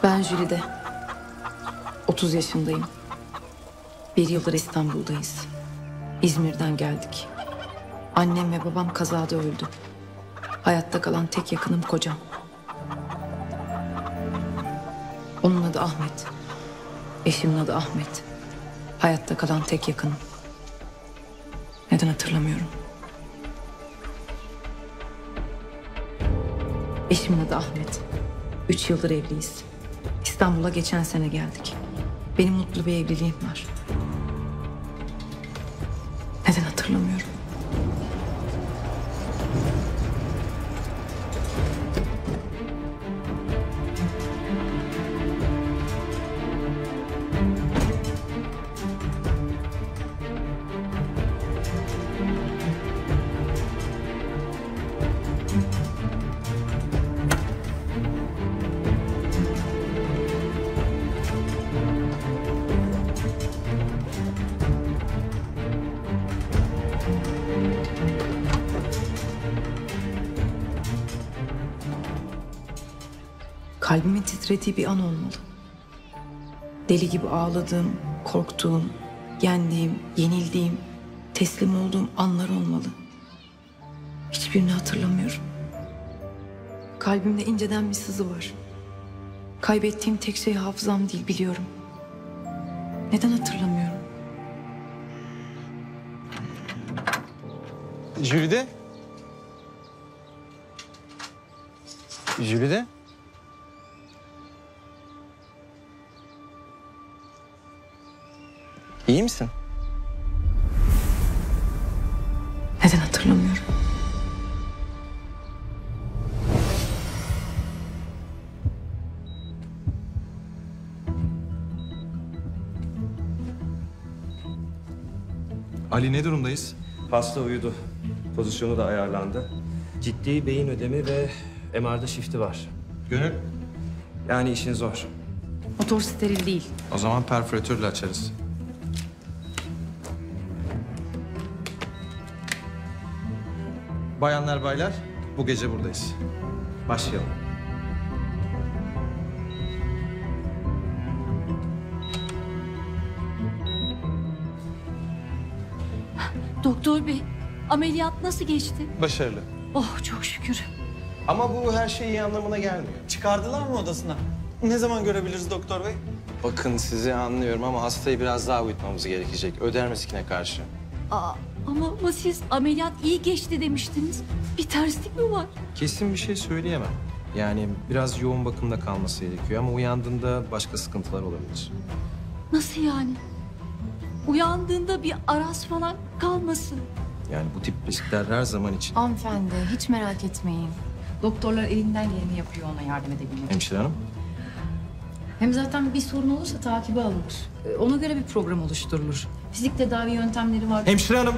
Ben Jülide. 30 yaşındayım. 1 yıldır İstanbul'dayız. İzmir'den geldik. Annem ve babam kazada öldü. Hayatta kalan tek yakınım kocam. Onun adı Ahmet. Eşimin adı Ahmet. Hayatta kalan tek yakınım. Neden hatırlamıyorum? Eşimin adı Ahmet. 3 yıldır evliyiz. İstanbul'a geçen sene geldik. Benim mutlu bir evliliğim var. Neden hatırlamıyorum? Kalbimin titrediği bir an olmalı. Deli gibi ağladığım, korktuğum, yendiğim, yenildiğim, teslim olduğum anlar olmalı. Hiçbirini hatırlamıyorum. Kalbimde inceden bir sızı var. Kaybettiğim tek şey hafızam değil, biliyorum. Neden hatırlamıyorum? Jülide? Jülide? İyi misin? Neden hatırlamıyorum? Ali, ne durumdayız? Hasta uyudu. Pozisyonu da ayarlandı. Ciddi beyin ödemi ve MR'da şifti var. Gönül. Yani işin zor. Motor steril değil. O zaman perforatörle açarız. Bayanlar, baylar, bu gece buradayız. Başlayalım. Doktor bey, ameliyat nasıl geçti? Başarılı. Oh çok şükür. Ama bu her şey iyi anlamına gelmiyor. Çıkardılar mı odasına? Ne zaman görebiliriz doktor bey? Bakın sizi anlıyorum ama hastayı biraz daha uyutmamız gerekecek. Öder riskine karşı. Ama siz ameliyat iyi geçti demiştiniz. Bir terslik mi var? Kesin bir şey söyleyemem. Yani biraz yoğun bakımda kalması gerekiyor ama uyandığında başka sıkıntılar olabilir. Nasıl yani? Uyandığında bir aras falan kalmasın. Yani bu tip riskler her zaman için. Hanımefendi hiç merak etmeyin. Doktorlar elinden geleni yapıyor ona yardım edebilmek. Hemşire hanım. Hem zaten bir sorun olursa takibe alınır. Ona göre bir program oluşturulur. Fizik tedavi yöntemleri var. Hemşire hanım.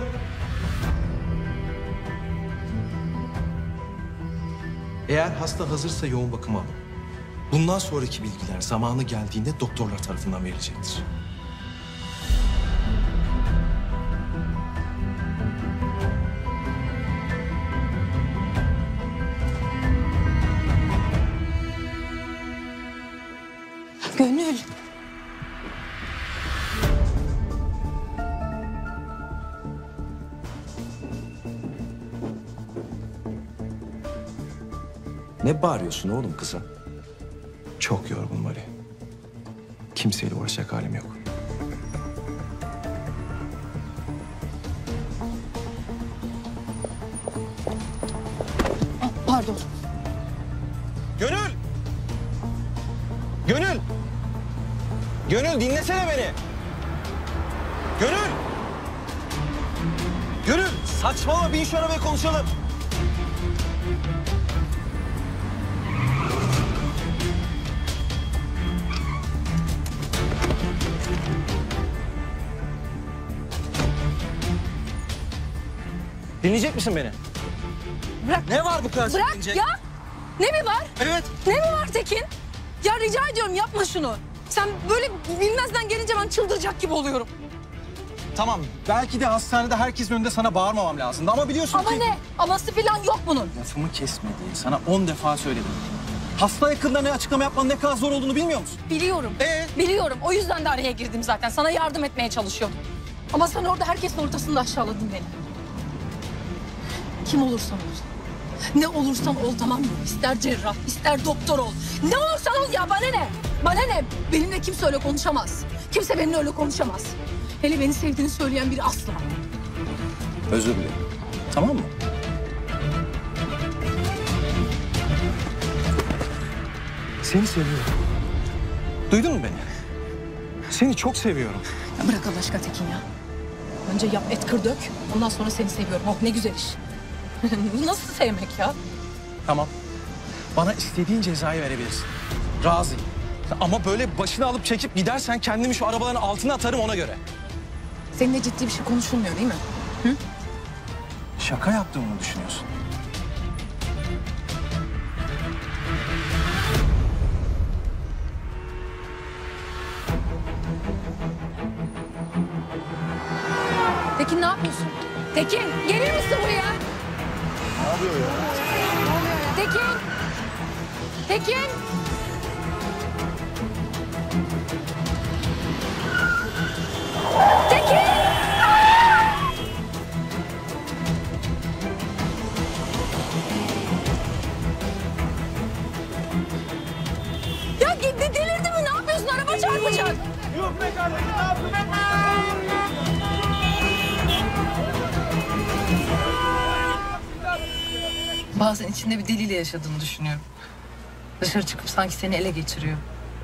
Eğer hasta hazırsa yoğun bakıma alın. Bundan sonraki bilgiler zamanı geldiğinde doktorlar tarafından verilecektir. Gönül. Ne bağırıyorsun oğlum kıza? Çok yorgunum Ali. Kimseyle uğraşacak halim yok. Pardon. Gönül! Gönül! Gönül dinlesene beni! Gönül! Gönül! Saçmalama, bin şu arabaya konuşalım. Dinleyecek misin beni? Bırak. Ne var bu kadar Bırak çekinecek? ya. Ne mi var? Evet. Ne mi var Tekin? Ya rica ediyorum yapma şunu. Sen böyle bilmezden gelince ben çıldıracak gibi oluyorum. Tamam. Belki de hastanede herkesin önünde sana bağırmamam lazımdı ama biliyorsun Ama ki... ne? Aması falan yok bunun. Lafımı kesme diye sana 10 defa söyledim. Hasta yakınlarına açıklama yapmanın ne kadar zor olduğunu bilmiyor musun? Biliyorum. Biliyorum. O yüzden de araya girdim zaten. Sana yardım etmeye çalışıyordum. Ama sen orada herkesin ortasında aşağıladın beni. Kim olursan ol. Ne olursan ol, tamam mı? İster cerrah, ister doktor ol. Ne olursan ol ya, bana ne? Bana ne? Benimle kimse öyle konuşamaz. Kimse benimle öyle konuşamaz. Hele beni sevdiğini söyleyen biri asla. Özür dilerim. Tamam mı? Seni seviyorum. Duydun mu beni? Seni çok seviyorum. Ya bırak Allah aşkına Tekin ya. Önce yap et kır dök. Ondan sonra seni seviyorum. Oh ne güzel iş. Bu nasıl sevmek ya? Tamam. Bana istediğin cezayı verebilirsin. Razıyım. Ama böyle başını alıp çekip gidersen kendimi şu arabaların altına atarım ona göre. Seninle ciddi bir şey konuşulmuyor değil mi? Şaka yaptığımı düşünüyorsun. Tekin ne yapıyorsun? Tekin gelir misin buraya? Ne yapıyor ya? Tekin! Tekin! Tekin! Ya delirdi mi? Ne yapıyorsun? Araba çarpacak. Yok be kardeşim, ne yapıyorsun? Bazen içinde bir deliyle yaşadığını düşünüyorum. Dışarı çıkıp sanki seni ele geçiriyor.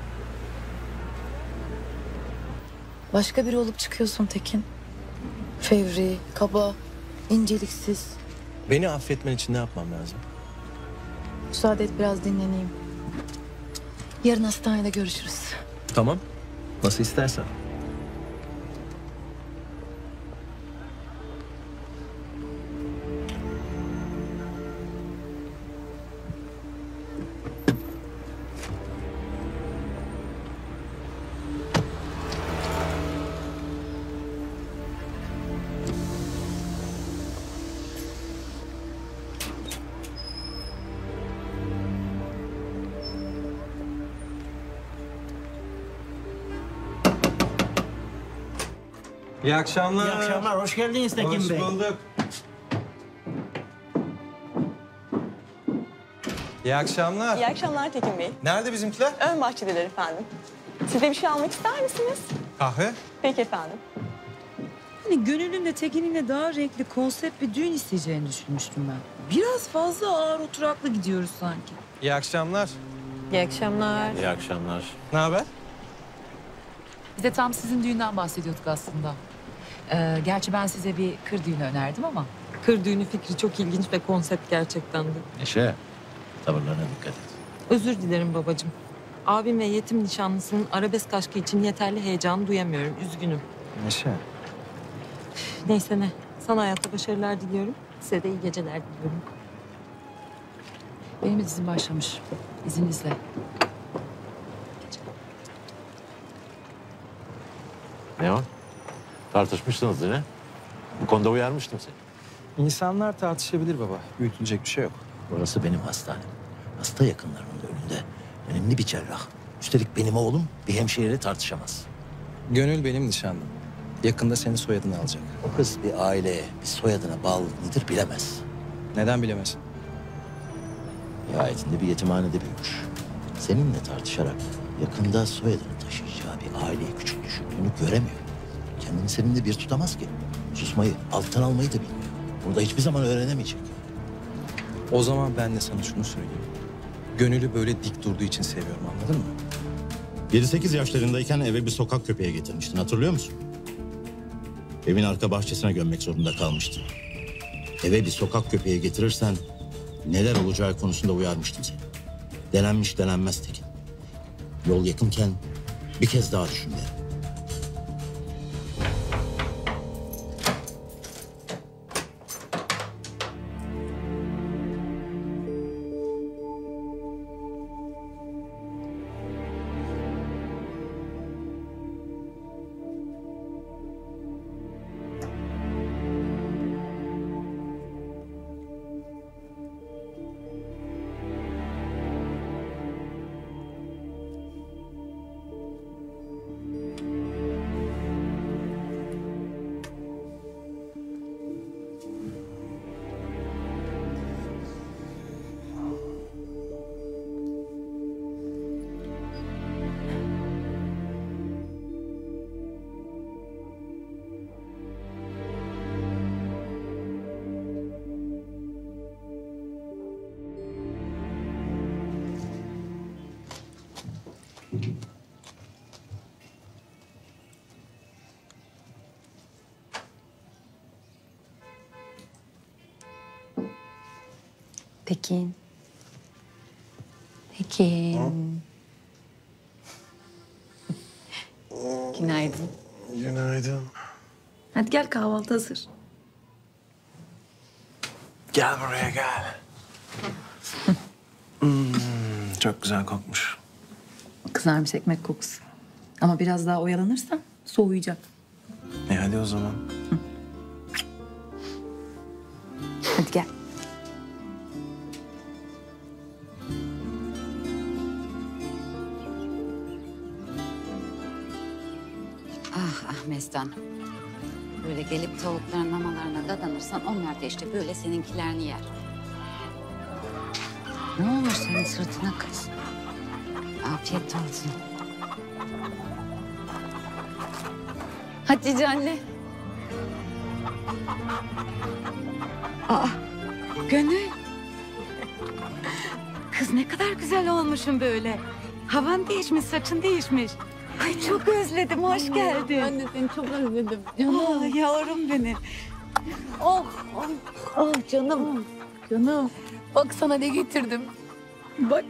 Başka biri olup çıkıyorsun Tekin. Fevri, kaba, inceliksiz. Beni affetmen için ne yapmam lazım? Müsaade et biraz dinleneyim. Yarın hastanede görüşürüz. Tamam. Nasıl istersen. İyi akşamlar. İyi akşamlar, hoş geldiniz Tekin Bey. Hoş bulduk. İyi akşamlar. İyi akşamlar Tekin Bey. Nerede bizimkiler? Ön bahçedeler efendim. Siz de bir şey almak ister misiniz? Kahve. Peki efendim. Hani Gönül'ün de Tekin'in de daha renkli konsept bir düğün isteyeceğini düşünmüştüm ben. Biraz fazla ağır oturaklı gidiyoruz sanki. İyi akşamlar. İyi akşamlar. İyi akşamlar. Ne haber? Biz de tam sizin düğünden bahsediyorduk aslında. Gerçi ben size bir kır düğünü önerdim ama. Kır düğünü fikri çok ilginç ve konsept gerçekten de. Neşe, tavırlarına dikkat et. Özür dilerim babacığım. Abim ve yetim nişanlısının arabesk aşkı için yeterli heyecan duyamıyorum. Üzgünüm. Neşe. Neyse ne. Sana hayatta başarılar diliyorum. Size de iyi geceler diliyorum. Benim de dizim başlamış. İzninizle. Ne o? Tartışmışsınız yine. Bu konuda uyarmıştım seni. İnsanlar tartışabilir baba. Büyütülecek bir şey yok. Burası benim hastanem. Hasta yakınlarımın da önünde. Önemli bir cerrah. Üstelik benim oğlum bir hemşireyle tartışamaz. Gönül benim nişanlım. Yakında senin soyadını alacak. O kız bir aileye, bir soyadına bağlı nedir bilemez. Neden bilemezsin? Nihayetinde bir yetimhanede büyümüş. Seninle tartışarak yakında soyadını taşıyacağı bir aileyi küçük düşürdüğünü göremiyor. Kendini seninle bir tutamaz ki. Susmayı, alttan almayı da bilmiyor. Burada hiçbir zaman öğrenemeyecek. O zaman ben de sana şunu söyleyeyim. Gönül'ü böyle dik durduğu için seviyorum, anladın mı? 7-8 yaşlarındayken eve bir sokak köpeği getirmiştin, hatırlıyor musun? Evin arka bahçesine gömmek zorunda kalmıştın. Eve bir sokak köpeği getirirsen neler olacağı konusunda uyarmıştım seni. Denenmiş denenmez Tekin. Yol yakınken bir kez daha düşün derim. Pekin. Pekin. Günaydın. Günaydın. Hadi gel kahvaltı hazır. Gel buraya gel. Çok güzel kokmuş. Kızarmış ekmek kokusu. Ama biraz daha oyalanırsan soğuyacak. Hadi o zaman. Hadi gel. Ah Mestan. Böyle gelip tavukların mamalarına dadanırsan onlar da işte böyle seninkilerini yer. Ne olmuş senin sırtına kız? Afiyet olsun. Hatice anne. Aa, Gönül. Kız ne kadar güzel olmuşsun böyle. Havan değişmiş, saçın değişmiş. Ay çok özledim, hoş geldin. Ben de seni çok özledim. Canım. Oh, yavrum benim. Oh, oh, oh canım. Canım. Bak sana ne getirdim. Bak.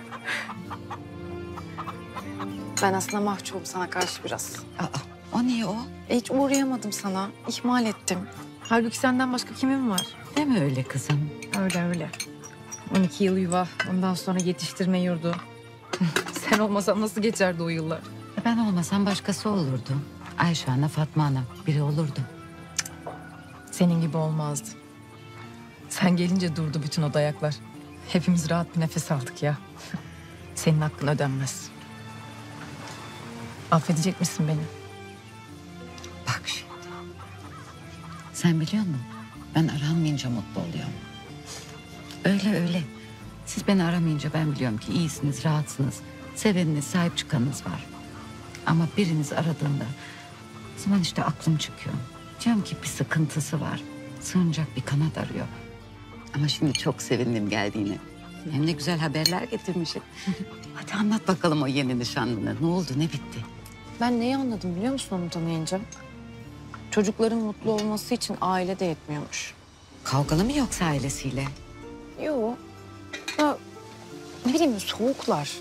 Ben aslında mahcubum sana karşı biraz. O niye o? Hiç uğrayamadım sana. İhmal ettim. Halbuki senden başka kimim var? Deme öyle kızım. Öyle öyle. 12 yıl yuva, ondan sonra yetiştirme yurdu. Sen olmasan nasıl geçerdi o yıllar? Ben olmasam başkası olurdu. Ayşe Ana, Fatma Ana biri olurdu. Senin gibi olmazdı. Sen gelince durdu bütün o dayaklar. Hepimiz rahat bir nefes aldık ya. Senin hakkın ödenmez. Affedecek misin beni? Bak şimdi. Sen biliyor musun? Ben aranmayınca mutlu oluyorum. Öyle öyle. Siz beni aramayınca ben biliyorum ki iyisiniz, rahatsınız. Seveniniz, sahip çıkanınız var. Ama biriniz aradığında o zaman işte aklım çıkıyor. Diyorum ki bir sıkıntısı var. Sığınacak bir kanat arıyor. Ama şimdi çok sevindim geldiğine. Hem de güzel haberler getirmişsin. Hadi anlat bakalım o yeni nişanlına. Ne oldu, ne bitti? Ben neyi anladım biliyor musun onu tanıyınca? Çocukların mutlu olması için aile de yetmiyormuş. Kavgalı mı yoksa ailesiyle? Yok. Ya ne bileyim soğuklar.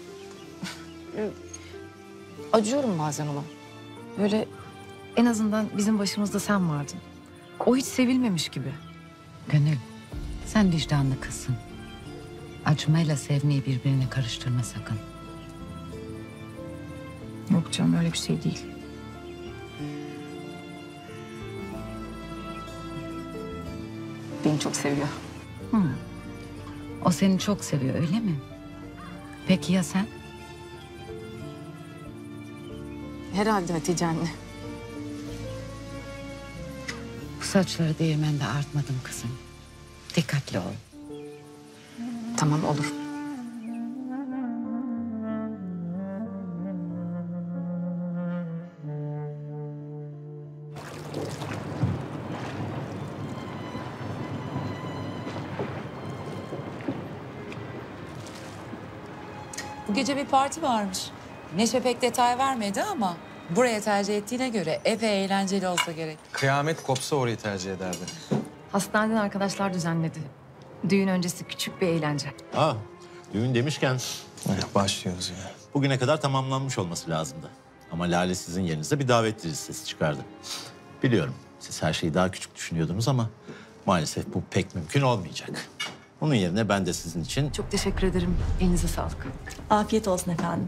Acıyorum bazen ona. Böyle en azından bizim başımızda sen vardın. O hiç sevilmemiş gibi. Gönül, sen vicdanlı kızsın. Acımayla sevmeyi birbirine karıştırma sakın. Yok canım öyle bir şey değil. Beni çok seviyor. O seni çok seviyor öyle mi? Peki ya sen? Herhalde Hatice anne. Bu saçları değirmende artmadım kızım. Dikkatli ol. Tamam olur. Bu gece bir parti varmış. Neşe pek detay vermedi ama buraya tercih ettiğine göre epey eğlenceli olsa gerek. Kıyamet kopsa orayı tercih ederdi. Hastaneden arkadaşlar düzenledi. Düğün öncesi küçük bir eğlence. Düğün demişken Başlıyoruz ya. bugüne kadar tamamlanmış olması lazımdı. Ama Lale sizin yerinize bir davetli listesi çıkardı. Biliyorum siz her şeyi daha küçük düşünüyordunuz ama maalesef bu pek mümkün olmayacak. Onun yerine ben de sizin için Çok teşekkür ederim. Elinize sağlık. Afiyet olsun efendim.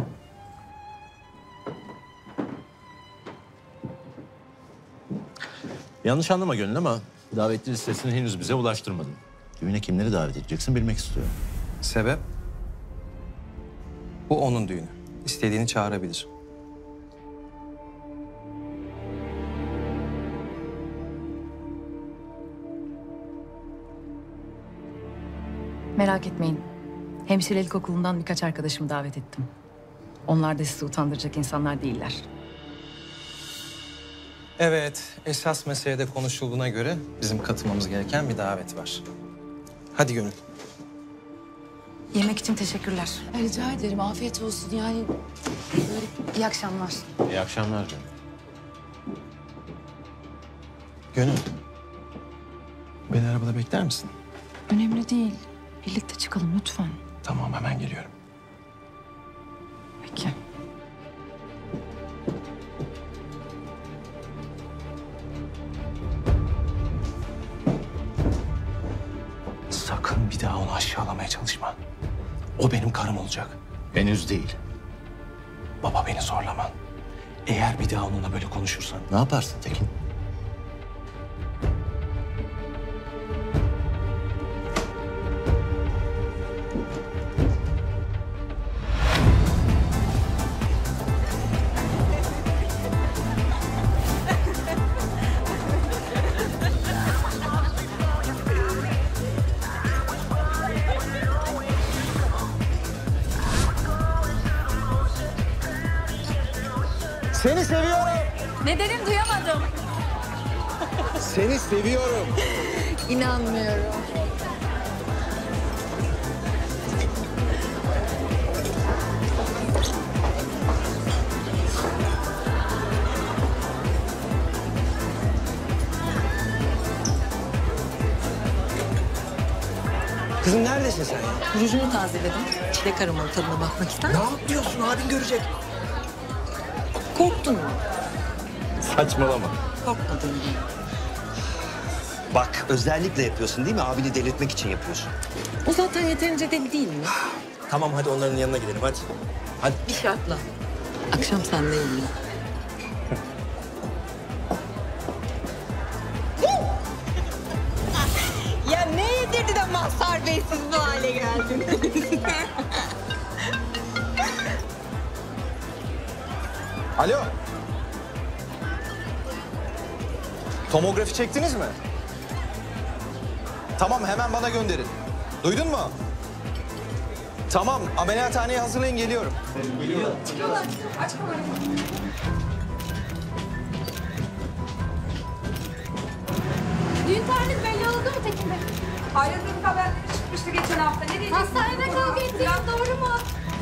yanlış anlama Gönül ama davetli listesini henüz bize ulaştırmadın. Düğüne kimleri davet edeceksin bilmek istiyorum. Sebep? Bu onun düğünü. İstediğini çağırabilir. Merak etmeyin. Hemşirelik okulundan birkaç arkadaşımı davet ettim. Onlar da sizi utandıracak insanlar değiller. Evet, esas meselede konuşulduğuna göre bizim katılmamız gereken bir davet var. Hadi Gönül. Yemek için teşekkürler. Rica ederim. Afiyet olsun. Yani böyle İyi akşamlar. İyi akşamlar Gönül. Gönül. Beni arabada bekler misin? Önemli değil. birlikte çıkalım lütfen. Tamam, hemen geliyorum. Peki. Sakın bir daha onu aşağılamaya çalışma. O benim karım olacak. Henüz değil. Baba, beni zorlama. Eğer bir daha onunla böyle konuşursan... Ne yaparsın Tekin? Seni seviyorum. Ne dedim duyamadım. Seni seviyorum. İnanmıyorum. Kızım neredesin sen ya? Rujumu tazeledim. Çilek aromalı tadına bakmak ister Ne misin? yapıyorsun? Abin görecek. Korktun mu? Saçmalama. Korkmadın mı? Bak özellikle yapıyorsun değil mi? Abini delirtmek için yapıyorsun. O zaten yeterince deli değil mi? Tamam hadi onların yanına gidelim hadi. Hadi. Bir şartla. Akşam sendeyim ya. Ya ne yedirdi de Mazhar Bey siz bu hale geldiniz? Alo. Tomografi çektiniz mi? Tamam hemen bana gönderin. Duydun mu? Tamam ameliyathaneye hazırlayın geliyorum. Düğün tarihiniz belli oldu mu Tekin Bey? Ayrıldığım haberleri çıkmıştı geçen hafta. Ne diyeceksiniz? Hastanede kavga ettiniz doğru mu?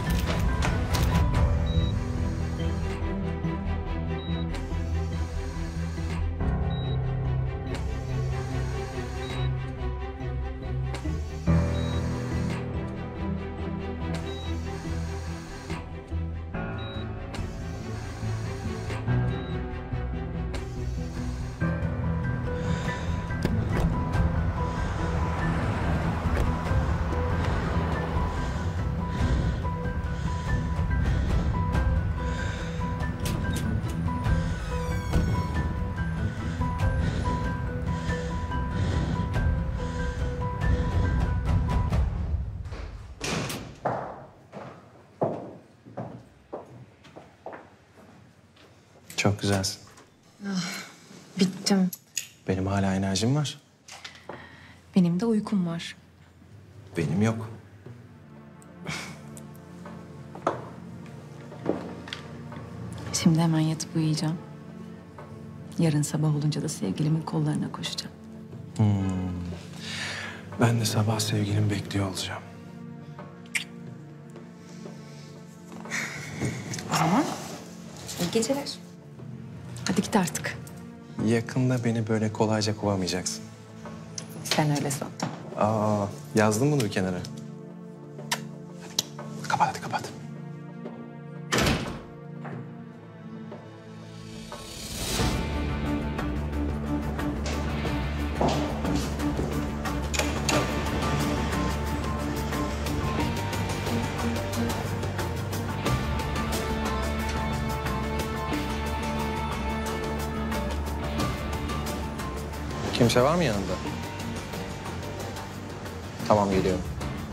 Çok güzelsin. Bittim. Benim hala enerjim var. Benim de uykum var. Benim yok. Şimdi hemen yatıp uyuyacağım. Yarın sabah olunca da sevgilimin kollarına koşacağım. Ben de sabah sevgilimi bekliyor olacağım. O zaman İyi geceler. hadi git artık. Yakında beni böyle kolayca kovamayacaksın. Sen öyle san. Aa, yazdın bunu bir kenara. Hadi kapat, hadi kapat. Kimse var mı yanında? Tamam, geliyorum.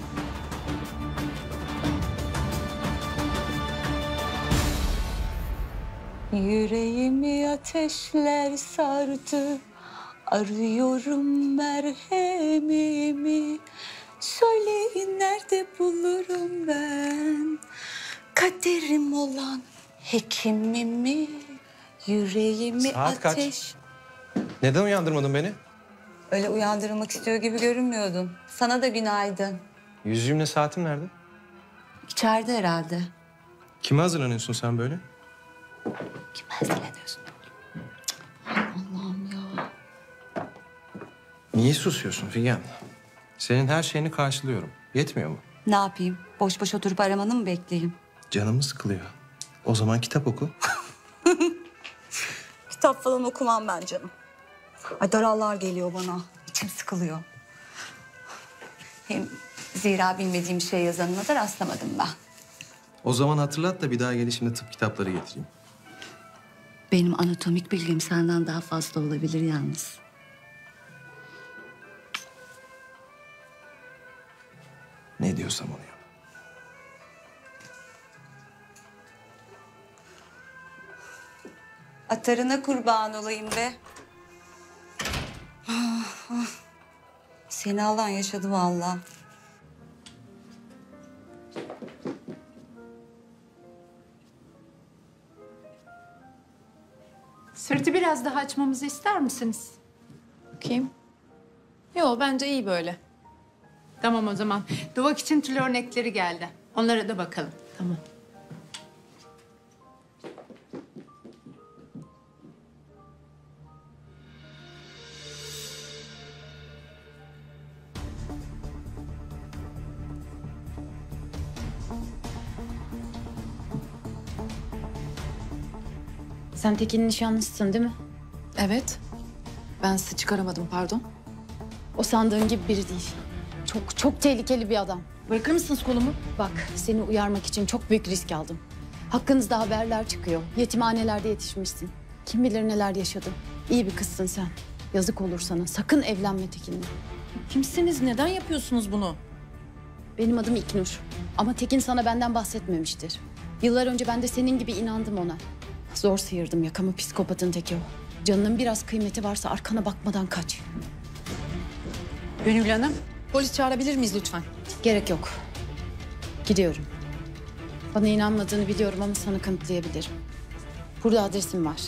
Yüreğimi ateşler sardı. Arıyorum merhemimi. Söyleyin nerede bulurum ben? Kaderim olan hekimimi. Yüreğimi Saat kaç? ateş... Neden uyandırmadın beni? Öyle uyandırmak istiyor gibi görünmüyordun. Sana da günaydın. Yüzüğümle saatim nerede? İçeride herhalde. Kime hazırlanıyorsun sen böyle? Kime hazırlanıyorsun? Allah'ım ya. Niye susuyorsun Figen? Senin her şeyini karşılıyorum. Yetmiyor mu? Ne yapayım? Boş boş oturup aramanı mı bekleyeyim? Canımı sıkılıyor. O zaman kitap oku. Kitap falan okumam ben canım. Ay darallar geliyor bana. İçim sıkılıyor. Hem zira bilmediğim bir şey yazanına da rastlamadım ben. O zaman hatırlat da bir daha gelişimde tıp kitapları getireyim. Benim anatomik bilgim senden daha fazla olabilir yalnız. Ne diyorsam onu yap. Atarına kurban olayım be. Seni alan yaşadı vallahi. Sırtı biraz daha açmamızı ister misiniz? Bakayım. Yo bence iyi böyle. Tamam o zaman. Duvak için tül örnekleri geldi. Onlara da bakalım. Tamam. Sen Tekin'in nişanlısısın değil mi? Evet. Ben sizi çıkaramadım pardon. O sandığın gibi biri değil. Çok tehlikeli bir adam. Bırakır mısınız kolumu? Bak seni uyarmak için çok büyük risk aldım. Hakkınızda haberler çıkıyor. Yetimhanelerde yetişmişsin. Kim bilir neler yaşadın. İyi bir kızsın sen. Yazık olur sana. Sakın evlenme Tekin'le. Kimsiniz? Neden yapıyorsunuz bunu? Benim adım İknur. Ama Tekin sana benden bahsetmemiştir. Yıllar önce ben de senin gibi inandım ona. Zor sıyırdım yakamı, psikopatın teki o. Canının biraz kıymeti varsa arkana bakmadan kaç. Gönül Hanım, polis çağırabilir miyiz lütfen? Gerek yok. Gidiyorum. Bana inanmadığını biliyorum ama sana kanıtlayabilirim. Burada adresim var.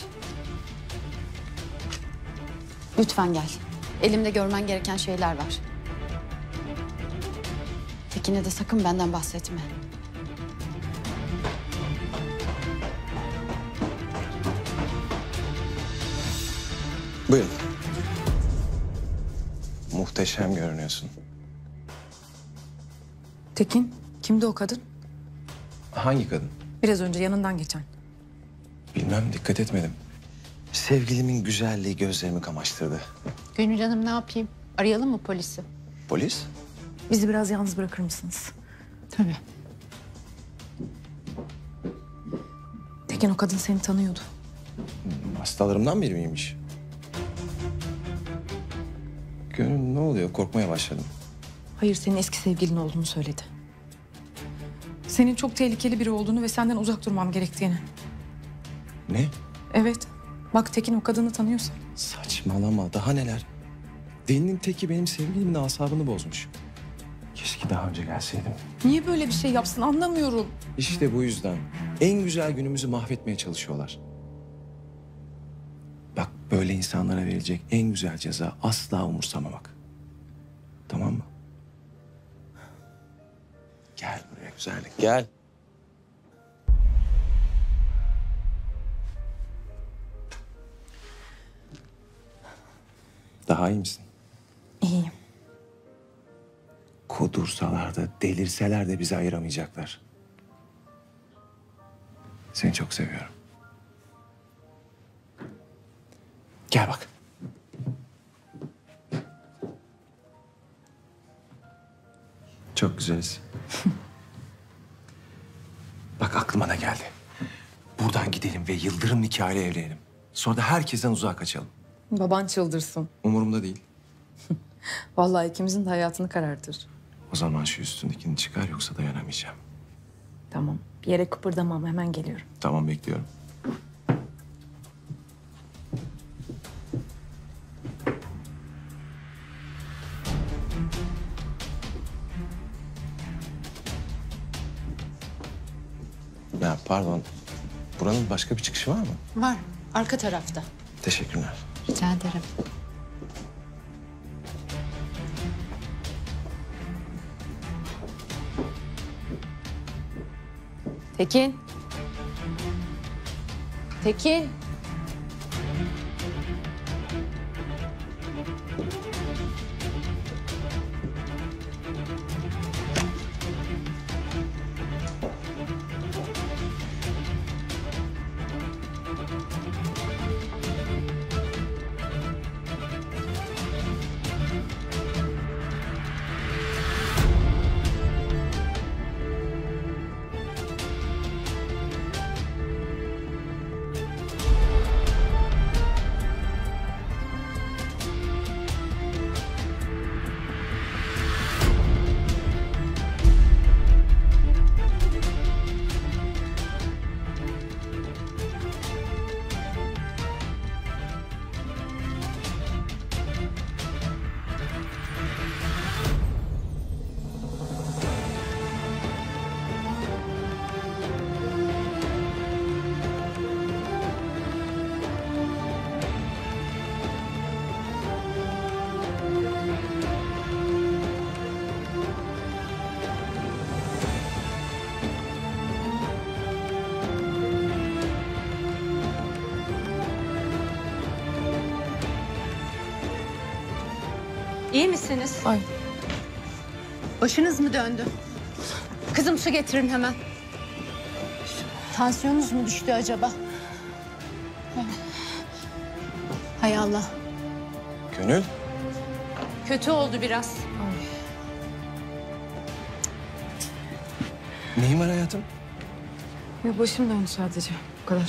Lütfen gel. Elimde görmen gereken şeyler var. Tekin'e de sakın benden bahsetme. Buyurun. Muhteşem görünüyorsun. Tekin, kimdi o kadın? Hangi kadın? Biraz önce yanından geçen. Bilmem, dikkat etmedim. Sevgilimin güzelliği gözlerimi kamaştırdı. Gönül Hanım ne yapayım? Arayalım mı polisi? Polis? Bizi biraz yalnız bırakır mısınız? Tabii. Tekin o kadın seni tanıyordu. Hastalarımdan biri miymiş? Gönül ne oluyor? Korkmaya başladım. Hayır senin eski sevgilin olduğunu söyledi. Senin çok tehlikeli biri olduğunu ve senden uzak durmam gerektiğini. Ne? Evet. Bak Tekin o kadını tanıyorsa. Saçmalama. Daha neler? Delinin teki benim sevgilimin asabını bozmuş. Keşke daha önce gelseydim. Niye böyle bir şey yapsın anlamıyorum. İşte bu yüzden. En güzel günümüzü mahvetmeye çalışıyorlar. Bak böyle insanlara verilecek en güzel ceza asla umursamamak. Tamam mı? Gel buraya güzellik gel. Daha iyi misin? İyiyim. Kudursalar da delirseler de bizi ayıramayacaklar. Seni çok seviyorum. Gel bak. Çok güzeliz. Bak aklıma ne geldi. Buradan gidelim ve yıldırım nikahıyla evlenelim. Sonra da herkesten uzağa kaçalım. Baban çıldırsın. Umurumda değil. Vallahi ikimizin de hayatını karartır. O zaman şu üstündekini çıkar yoksa dayanamayacağım. Tamam. Bir yere kıpırdamam. Hemen geliyorum. Tamam bekliyorum. Ya pardon. Buranın başka bir çıkışı var mı? Var. Arka tarafta. Teşekkürler. Rica ederim. Tekin. Tekin. İyi misiniz? Ay. Başınız mı döndü? Kızım su getirin hemen. Tansiyonunuz mu düştü acaba? Hay Allah. Gönül. Kötü oldu biraz. Neyin var hayatım? Ya başım döndü sadece. Bu kadar.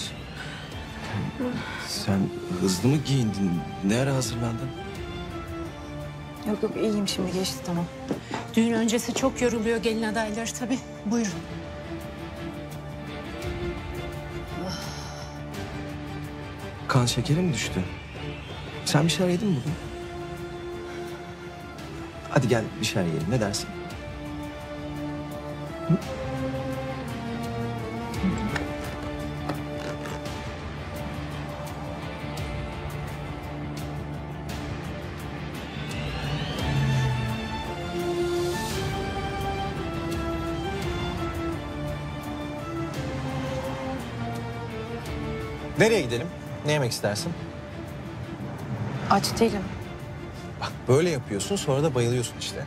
Sen hızlı mı giyindin? Ne ara hazırlandın? Yok yok iyiyim şimdi geçti tamam. Düğün öncesi çok yoruluyor gelin adayları tabii. Buyurun. Kan şekeri mi düştü? Sen bir şeyler yedin mi bugün? Hadi gel bir şeyler yiyelim. Ne dersin? Hı? Nereye gidelim? Ne yemek istersin? Aç değilim. Bak böyle yapıyorsun sonra da bayılıyorsun işte.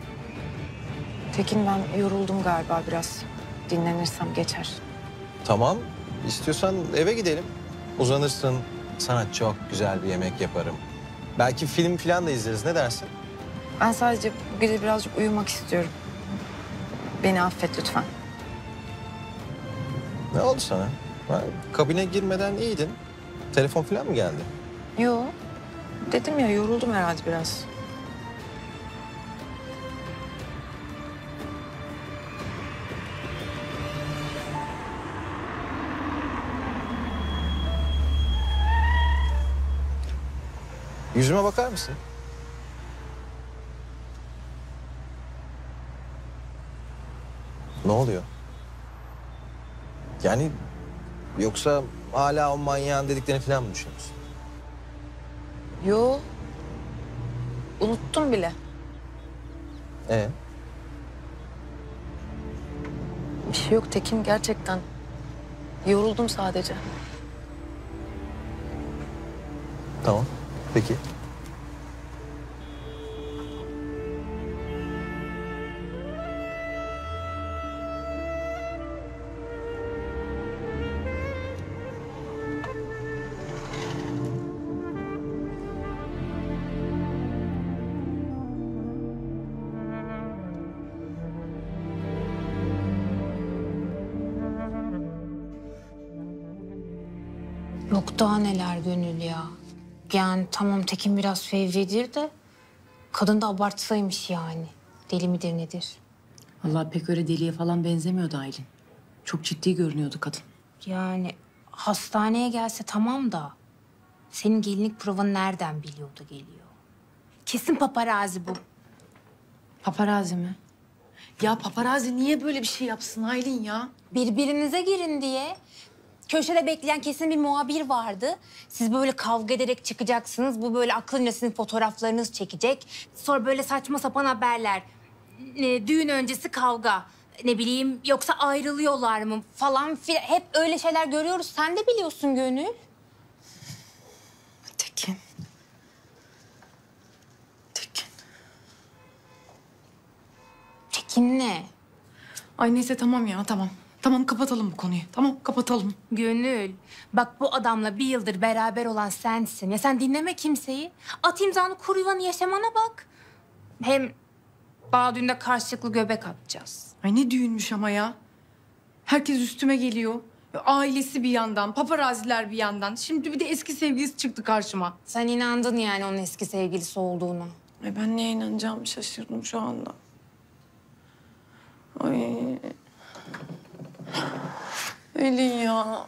Tekin ben yoruldum galiba biraz. Dinlenirsem geçer. Tamam. İstiyorsan eve gidelim. Uzanırsın. Sana çok güzel bir yemek yaparım. Belki film falan da izleriz. Ne dersin? Ben sadece bu gece birazcık uyumak istiyorum. Beni affet lütfen. Ne oldu sana? Ha, kabine girmeden iyiydin. Telefon falan mı geldi? Yo. Dedim ya yoruldum herhalde biraz. Yüzüme bakar mısın? Ne oluyor? Yani yoksa hala o manyağın dediklerini falan mı düşünüyorsun? Yo. Unuttum bile. Bir şey yok Tekin gerçekten. Yoruldum sadece. Tamam. Peki. Yok daha neler Gönül ya. Yani tamam Tekin biraz fevridir de kadın da abartsaymış yani. Deli midir nedir? Vallahi pek öyle deliye falan benzemiyordu Aylin. Çok ciddi görünüyordu kadın. Yani hastaneye gelse tamam da senin gelinlik provanı nereden biliyordu geliyor? Kesin paparazi bu. Paparazi mi? Ya paparazi niye böyle bir şey yapsın Aylin ya? Birbirinize girin diye. Köşede bekleyen kesin bir muhabir vardı. Siz böyle kavga ederek çıkacaksınız. Bu böyle aklınca sizin fotoğraflarınızı çekecek. Sonra böyle saçma sapan haberler. Düğün öncesi kavga. Ne bileyim yoksa ayrılıyorlar mı falan filan. Hep öyle şeyler görüyoruz. Sen de biliyorsun Gönül. Tekin. Tekin ne? Ay neyse tamam ya tamam. Tamam kapatalım bu konuyu. Tamam kapatalım. Gönül, bak bu adamla bir yıldır beraber olan sensin. Ya sen dinleme kimseyi. At imzanı kur yuvanı yaşamana bak. Hem daha düğünde karşılıklı göbek atacağız. Ay ne düğünmüş ama ya. Herkes üstüme geliyor. Ailesi bir yandan, paparaziler bir yandan. Şimdi bir de eski sevgilisi çıktı karşıma. Sen inandın yani onun eski sevgilisi olduğuna. Ay ben neye inanacağımı şaşırdım şu anda. Ay. Elin ya.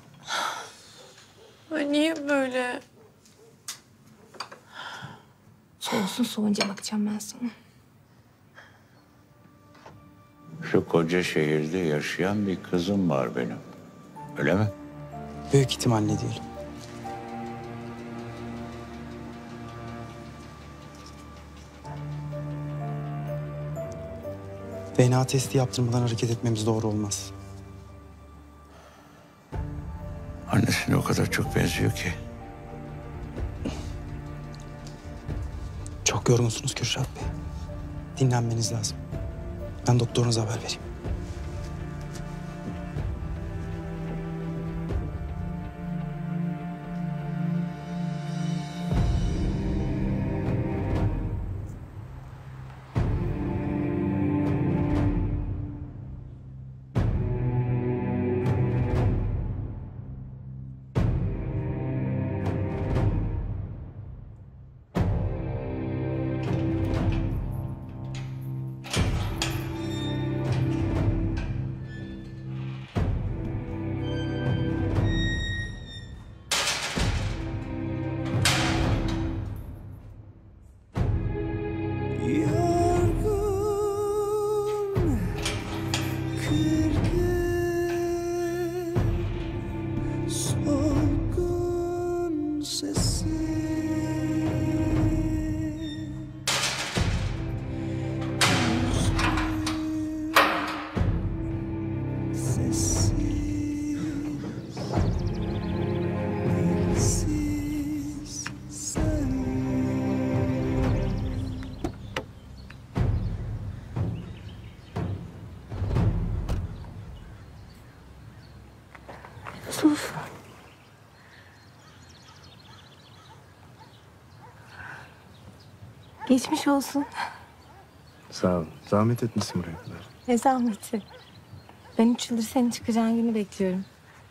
Ay niye böyle? Soğusun soğunca bakacağım ben sana. Şu koca şehirde yaşayan bir kızım var benim. Öyle mi? Büyük ihtimalle değil. DNA testi yaptırmadan hareket etmemiz doğru olmaz. Annesine o kadar çok benziyor ki. Çok yorgunsunuz Kürşat Bey. Dinlenmeniz lazım. Ben doktorunuza haber vereyim. Yusuf. Geçmiş olsun. Sağ ol. Zahmet etmişsin buraya kadar. Ne zahmeti. Ben 3 yıldır senin çıkacağın günü bekliyorum.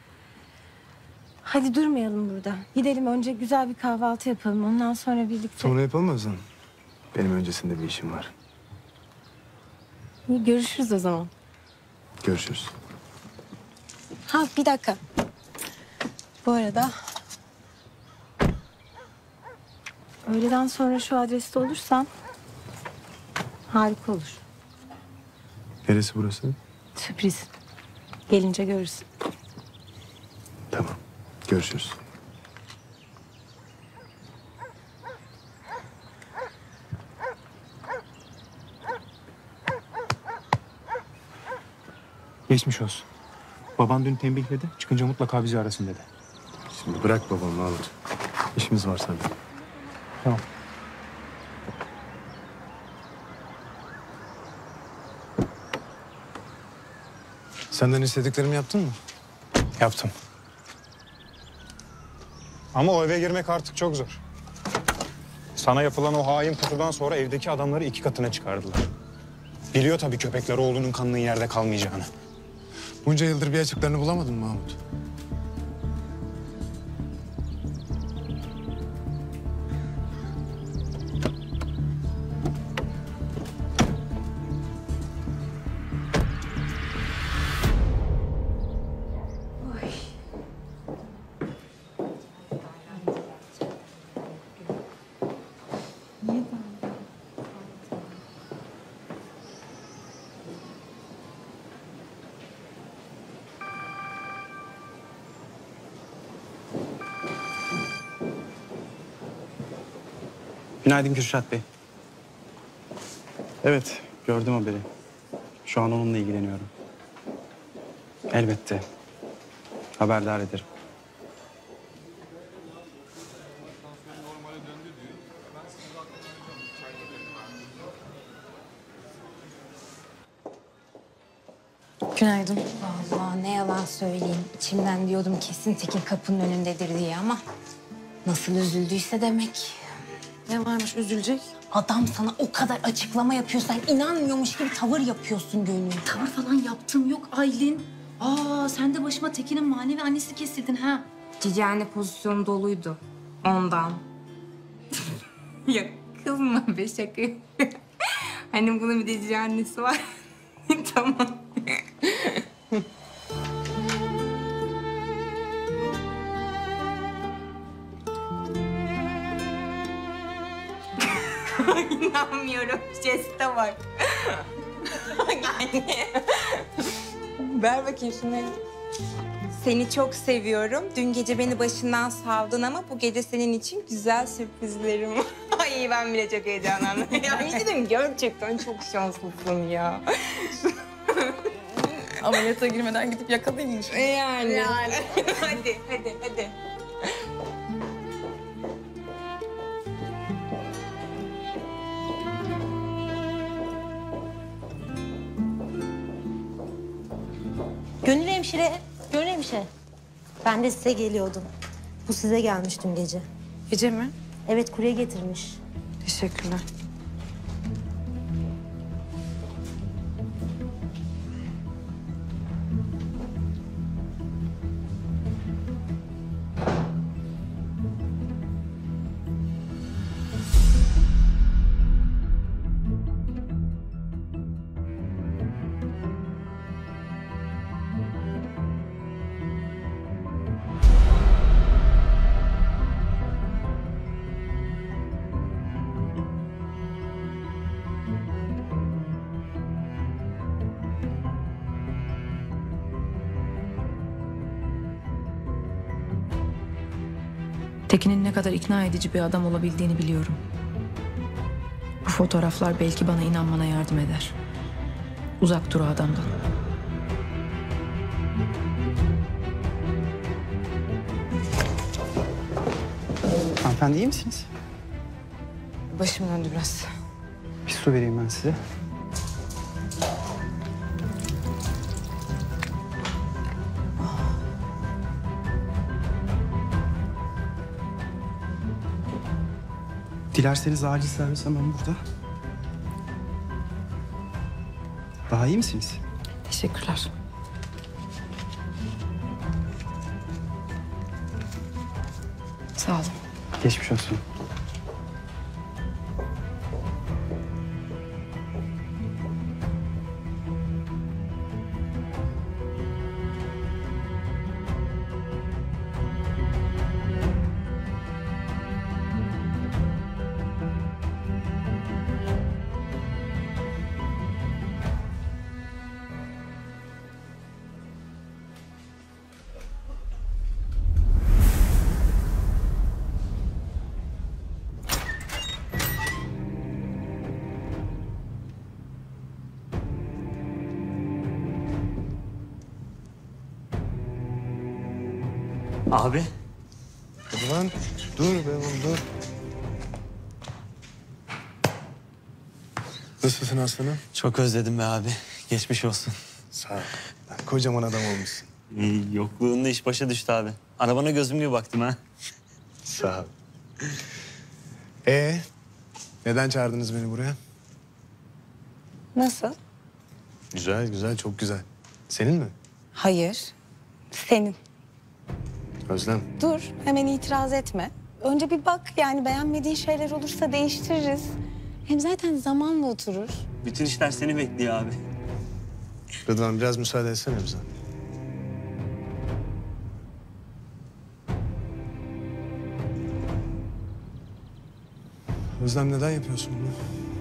Hadi durmayalım burada. Gidelim önce güzel bir kahvaltı yapalım. Ondan sonra birlikte... Sonra yapalım Özlem. Benim öncesinde bir işim var. İyi, görüşürüz o zaman. Görüşürüz. Ha bir dakika. Bu arada... öğleden sonra şu adreste olursan... harika olur. Neresi burası? Sürpriz. Gelince görürsün. Tamam. Görüşürüz. Geçmiş olsun. Baban dün tembihledi. Çıkınca mutlaka bizi arasın dedi. Şimdi bırak babamı Mahmut. İşimiz var sende. Tamam. Senden istediklerimi yaptın mı? Yaptım. Ama o eve girmek artık çok zor. Sana yapılan o hain pusudan sonra evdeki adamları 2 katına çıkardılar. Biliyor tabii köpekler oğlunun kanının yerde kalmayacağını. Bunca yıldır bir açıklarını bulamadın mı Mahmut? Günaydın Kürşat Bey. Evet, gördüm haberi. Şu an onunla ilgileniyorum. Elbette. Haberdar ederim. Günaydın. Vallahi ne yalan söyleyeyim. İçimden diyordum kesin Tekin kapının önündedir diye ama... nasıl üzüldüyse demek. Ne varmış üzülecek? Adam sana o kadar açıklama yapıyor. Sen inanmıyormuş gibi tavır yapıyorsun Gönül. Tavır falan yaptığım yok Aylin. Sen de başıma Tekin'in manevi annesi kesildin ha. Cici anne pozisyonu doluydu. Ondan. Ya kızma be şaka. Hani bunun bir de cici annesi var. Tamam. İnanmıyorum. Jeste bak. Yani. Ver bakayım şunları. Seni çok seviyorum. Dün gece beni başından savdın ama bu gece senin için güzel sürprizlerim var. Ay ben bile çok heyecanlandım. Ya dedim gerçekten çok şanslısın ya. Ameliyata girmeden gidip yakalayayım. Yani. Hadi. Gönül hemşire, Gönül hemşire. Ben de size geliyordum. Bu size gelmiştim gece. Gece mi? Evet, kurye getirmiş. Teşekkürler. Tekin'in ne kadar ikna edici bir adam olabildiğini biliyorum. Bu fotoğraflar belki bana inanmana yardım eder. Uzak dur o adamdan. Hanımefendi iyi misiniz? Başım döndü biraz. Bir su vereyim ben size. Dilerseniz acil servis hemen burada. Daha iyi misiniz? Teşekkürler. Sağ olun. Geçmiş olsun. Abi. Hadi lan. Dur be oğlum dur. Nasılsın aslanım? Çok özledim be abi. Geçmiş olsun. Sağ ol. Lan kocaman adam olmuşsun. Yokluğunda iş başa düştü abi. Arabana gözüm gibi baktım ha. Sağ ol. Neden çağırdınız beni buraya? Nasıl? Güzel güzel çok güzel. Senin mi? Hayır. Senin. Özlem. Dur, hemen itiraz etme. Önce bir bak, yani beğenmediğin şeyler olursa değiştiririz. Hem zaten zamanla oturur. Bütün işler seni bekliyor abi. Rıdvan biraz müsaade etsene bize. Özlem neden yapıyorsun bunu?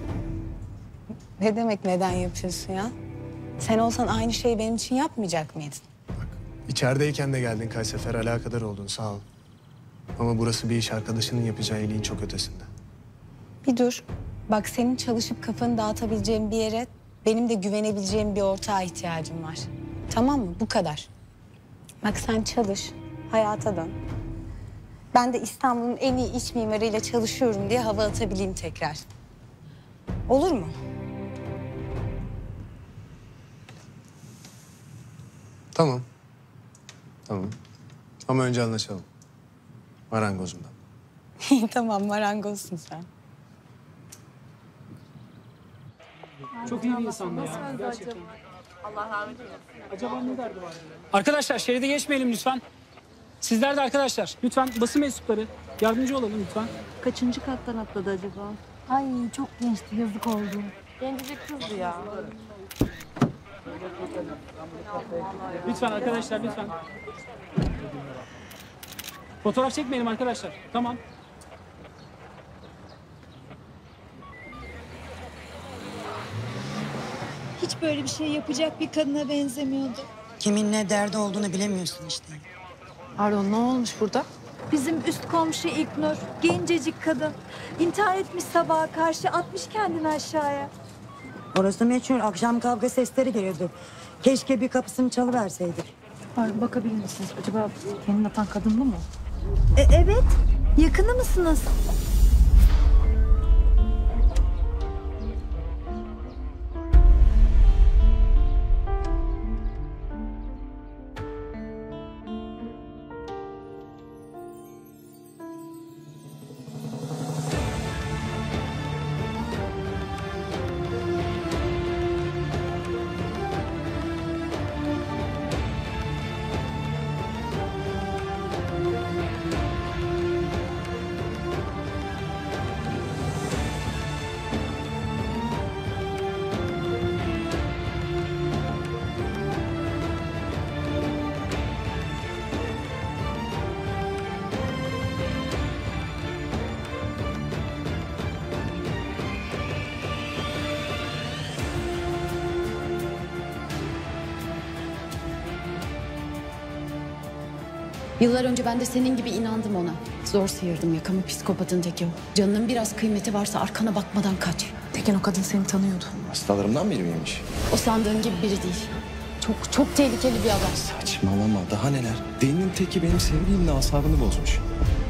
Ne demek neden yapıyorsun ya? Sen olsan aynı şeyi benim için yapmayacak mıydın? İçerideyken de geldin kaç sefer alakadar oldun sağ ol. Ama burası bir iş arkadaşının yapacağı iyiliğin çok ötesinde. Bir dur. Bak senin çalışıp kafanı dağıtabileceğin bir yere benim de güvenebileceğim bir ortağa ihtiyacım var. Tamam mı? Bu kadar. Bak sen çalış, hayata dön. Ben de İstanbul'un en iyi iç mimarıyla çalışıyorum diye hava atabileyim tekrar. Olur mu? Tamam. Tamam. Ama önce anlaşalım. Marangozumdan. İyi tamam, marangozsun sen. Çok iyi bir insandı ya. Gerçekten. Allah rahmet eylesin. Acaba ne derdi var? Arkadaşlar şeride geçmeyelim lütfen. Sizler de arkadaşlar lütfen basın mensupları yardımcı olalım lütfen. Kaçıncı kattan atladı acaba? Ay çok gençti, yazık oldu. Gencecik kızdı ya. Lütfen arkadaşlar lütfen. Fotoğraf çekmeyelim arkadaşlar. Tamam. Hiç böyle bir şey yapacak bir kadına benzemiyordu. Kimin ne derdi olduğunu bilemiyorsun işte. Pardon, ne olmuş burada? Bizim üst komşu İlknur, gencecik kadın. İntihar etmiş sabaha karşı, atmış kendini aşağıya. Orası meçhul. Akşam kavga sesleri geliyordu. Keşke bir kapısını çalıverseydik. Pardon, bakabilir misiniz? Acaba kendini atan kadın bu mu? Evet. Yakını mısınız? Yıllar önce ben de senin gibi inandım ona. Zor sıyırdım yakamı, psikopatın teki o. Canının biraz kıymeti varsa arkana bakmadan kaç. Tekin o kadın seni tanıyordu. Hastalarımdan biri miymiş? O sandığın gibi biri değil. Çok tehlikeli bir adam. Saçmalama, daha neler. Delinin teki benim sevgilimle asabını bozmuş.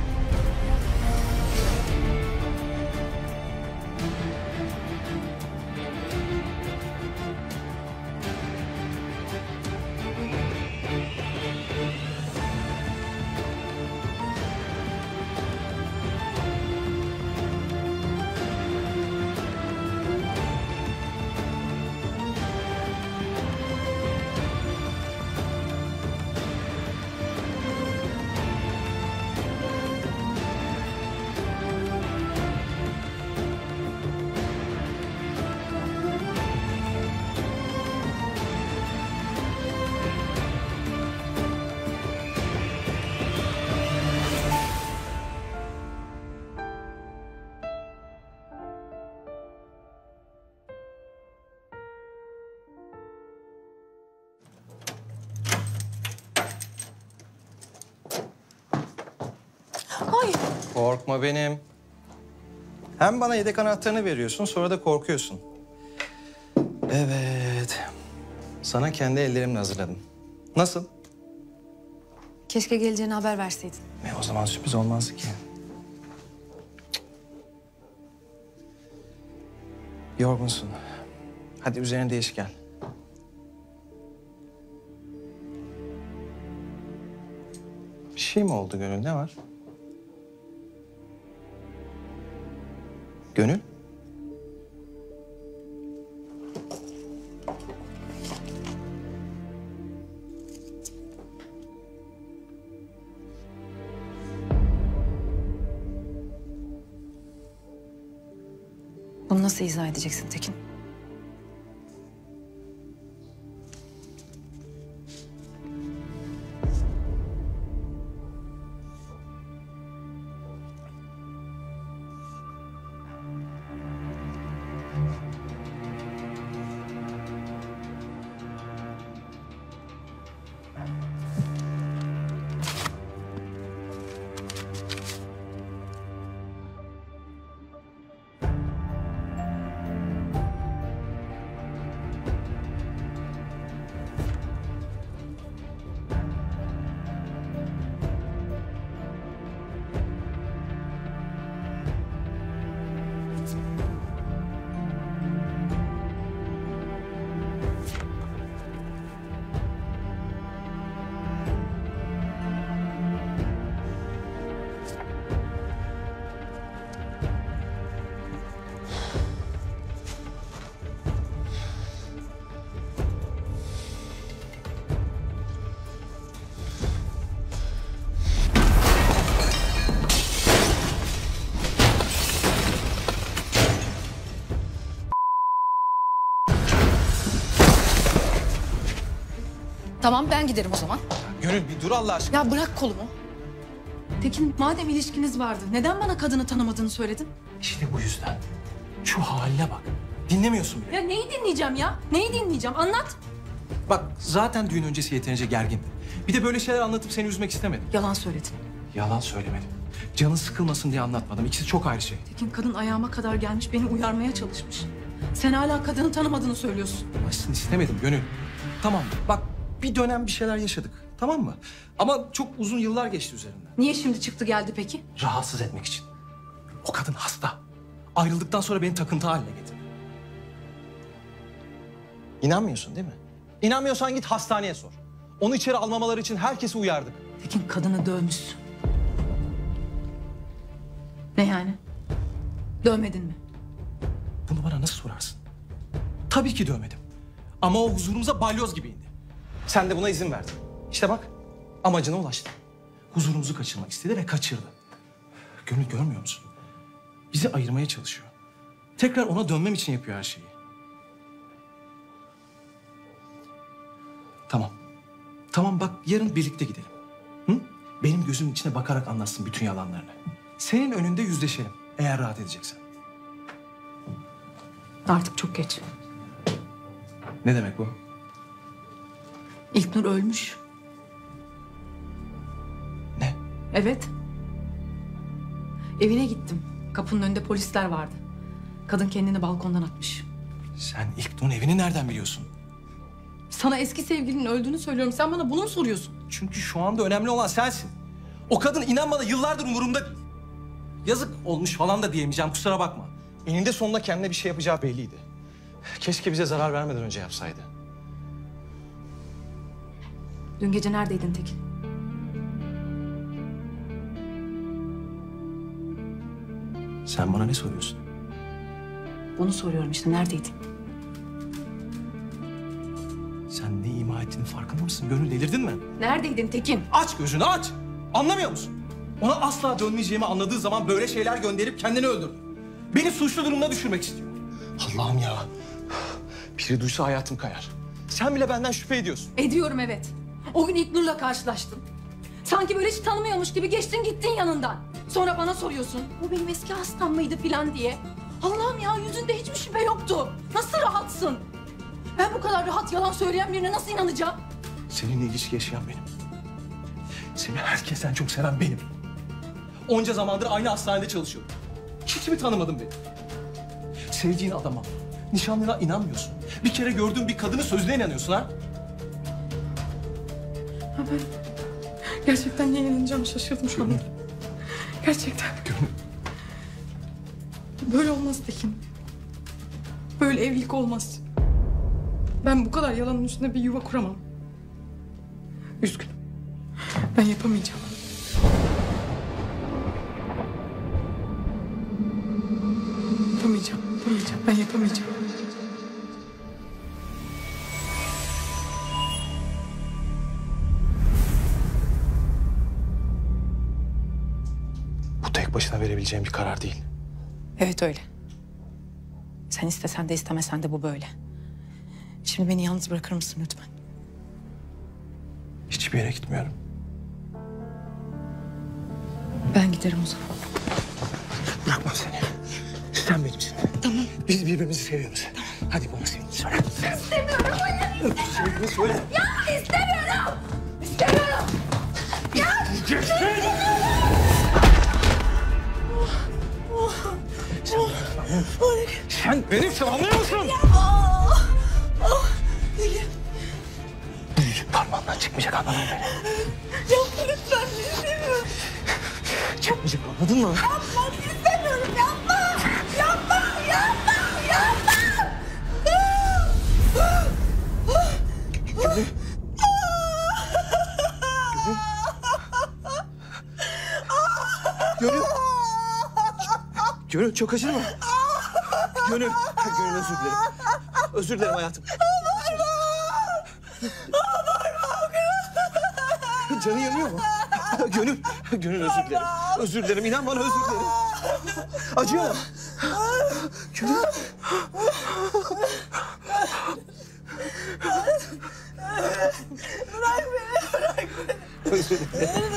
Ay. Korkma benim. Hem bana yedek anahtarını veriyorsun, sonra da korkuyorsun. Evet. Sana kendi ellerimle hazırladım. Nasıl? Keşke geleceğini haber verseydin. O zaman sürpriz olmazdı ki. Yorgunsun. Hadi üzerine değiş gel. Bir şey mi oldu Gönül? Ne var? Gönül? Bunu nasıl izah edeceksin Tekin? Tamam ben giderim o zaman. Gönül bir dur Allah aşkına. Ya bırak kolumu. Tekin madem ilişkiniz vardı neden bana kadını tanımadığını söyledin? İşte bu yüzden. Şu haline bak. Dinlemiyorsun bile. Ya neyi dinleyeceğim ya? Neyi dinleyeceğim? Anlat. Bak zaten düğün öncesi yeterince gergindin. Bir de böyle şeyler anlatıp seni üzmek istemedim. Yalan söyledin. Yalan söylemedim. Canın sıkılmasın diye anlatmadım. İkisi çok ayrı şey. Tekin kadın ayağıma kadar gelmiş beni uyarmaya çalışmış. Sen hala kadını tanımadığını söylüyorsun. Başsın istemedim Gönül. Tamam bak bir dönem bir şeyler yaşadık. Tamam mı? Ama çok uzun yıllar geçti üzerinden. Niye şimdi çıktı geldi peki? Rahatsız etmek için. O kadın hasta. Ayrıldıktan sonra beni takıntı haline getirdi. İnanmıyorsun değil mi? İnanmıyorsan git hastaneye sor. Onu içeri almamaları için herkesi uyardık. Tekin kadını dövmüşsün. Ne yani? Dövmedin mi? Bunu bana nasıl sorarsın? Tabii ki dövmedim. Ama o huzurumuza balyoz gibi indi. Sen de buna izin verdin. İşte bak amacına ulaştı. Huzurumuzu kaçırmak istedi ve kaçırdı. Gönül görmüyor musun? Bizi ayırmaya çalışıyor. Tekrar ona dönmem için yapıyor her şeyi. Tamam. Tamam bak yarın birlikte gidelim. Hı? Benim gözümün içine bakarak anlatsın bütün yalanlarını. Senin önünde yüzleşelim eğer rahat edeceksen. Artık çok geç. Ne demek bu? İlknur ölmüş. Evet. Evine gittim. Kapının önünde polisler vardı. Kadın kendini balkondan atmış. Sen İlknur'un evini nereden biliyorsun? Sana eski sevgilinin öldüğünü söylüyorum. Sen bana bunu mu soruyorsun? Çünkü şu anda önemli olan sensin. O kadın inan bana yıllardır umurumda değil. Yazık olmuş falan da diyemeyeceğim, kusura bakma. Eninde sonunda kendine bir şey yapacağı belliydi. Keşke bize zarar vermeden önce yapsaydı. Dün gece neredeydin Tekin? Sen bana ne soruyorsun? Bunu soruyorum işte, neredeydin? Sen ne ima ettiğinin farkında mısın? Gönül, delirdin mi? Neredeydin Tekin? Aç gözünü, aç! Anlamıyor musun? Ona asla dönmeyeceğimi anladığı zaman böyle şeyler gönderip kendini öldürdü. Beni suçlu durumuna düşürmek istiyor. Allah'ım ya. Biri duysa hayatım kayar. Sen bile benden şüphe ediyorsun. Ediyorum, evet. O gün İlknur'la karşılaştım. Sanki böyle hiç tanımıyormuş gibi geçtin gittin yanından. Sonra bana soruyorsun. Bu benim eski hastam mıydı falan diye. Allah'ım ya, yüzünde hiçbir şüphe yoktu. Nasıl rahatsın? Ben bu kadar rahat yalan söyleyen birine nasıl inanacağım? Seninle ilişki yaşayan benim. Seni herkesten çok seven benim. Onca zamandır aynı hastanede çalışıyorum. Hiç mi tanımadın beni? Sevdiğin adama, nişanlına inanmıyorsun. Bir kere gördüğün bir kadının sözüne inanıyorsun ha? Ha, ben gerçekten niye inanacağımı şaşırdım şu anda. Gerçekten. Böyle olmaz Tekin. Böyle evlilik olmaz. Ben bu kadar yalanın üstünde bir yuva kuramam. Üzgünüm. Ben yapamayacağım. Yapamayacağım. Ben yapamayacağım. Bu tek başına verebileceğim bir karar değil. Evet öyle. Sen istesen de istemesen de bu böyle. Şimdi beni yalnız bırakır mısın lütfen? Hiçbir yere gitmiyorum. Ben giderim o zaman. Bırakmam seni. Sen benimsin. Tamam. Biz birbirimizi seviyoruz. Tamam. Hadi bana sevgini söyle. İstemiyorum, hayır. Sevgini söyle. Ya istemiyorum. İstemiyorum. Ya. Sen benimsin, anlıyor musun? Yüzük parmağından çıkmayacak, anladın mı beni? Yapma lütfen, istemiyorum. Çıkmayacak, anladın mı? Yapma, istemiyorum, yapma. Yapma, yapma, yapma. Gönül. Gönül. Gönül çok acır mı? Gönül. Gönül özür dilerim. Özür dilerim hayatım. Canı yanıyor mu? Gönül. Gönül özür dilerim. Özür dilerim. İnan bana, özür dilerim. Acıyor mu? Gönül. Bırak beni, bırak beni. Özür dilerim.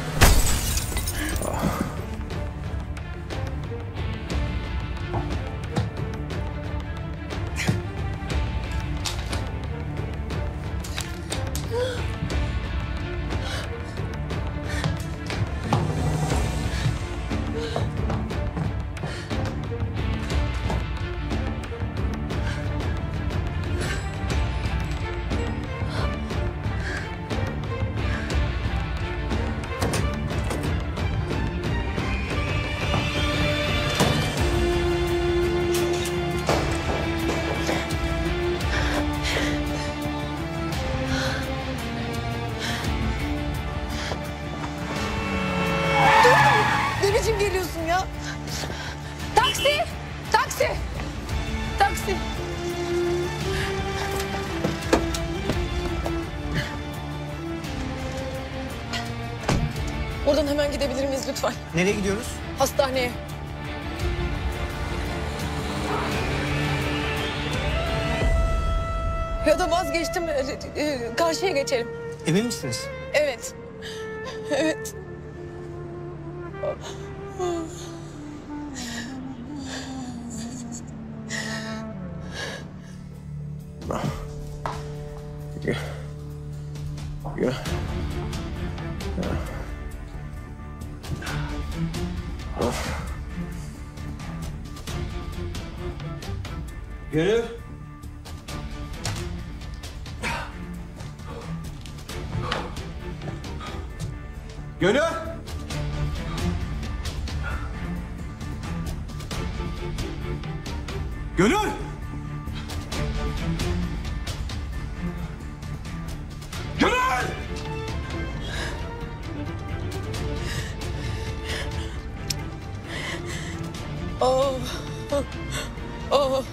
Ne biçim geliyorsun ya? Taksi! Taksi! Taksi! Buradan hemen gidebilir miyiz lütfen? Nereye gidiyoruz? Hastaneye. Ya da vazgeçtim. Karşıya geçelim. Emin misiniz? Evet. Evet. Gönül. Gönül. Gönül. Gönül. Oh. Oh.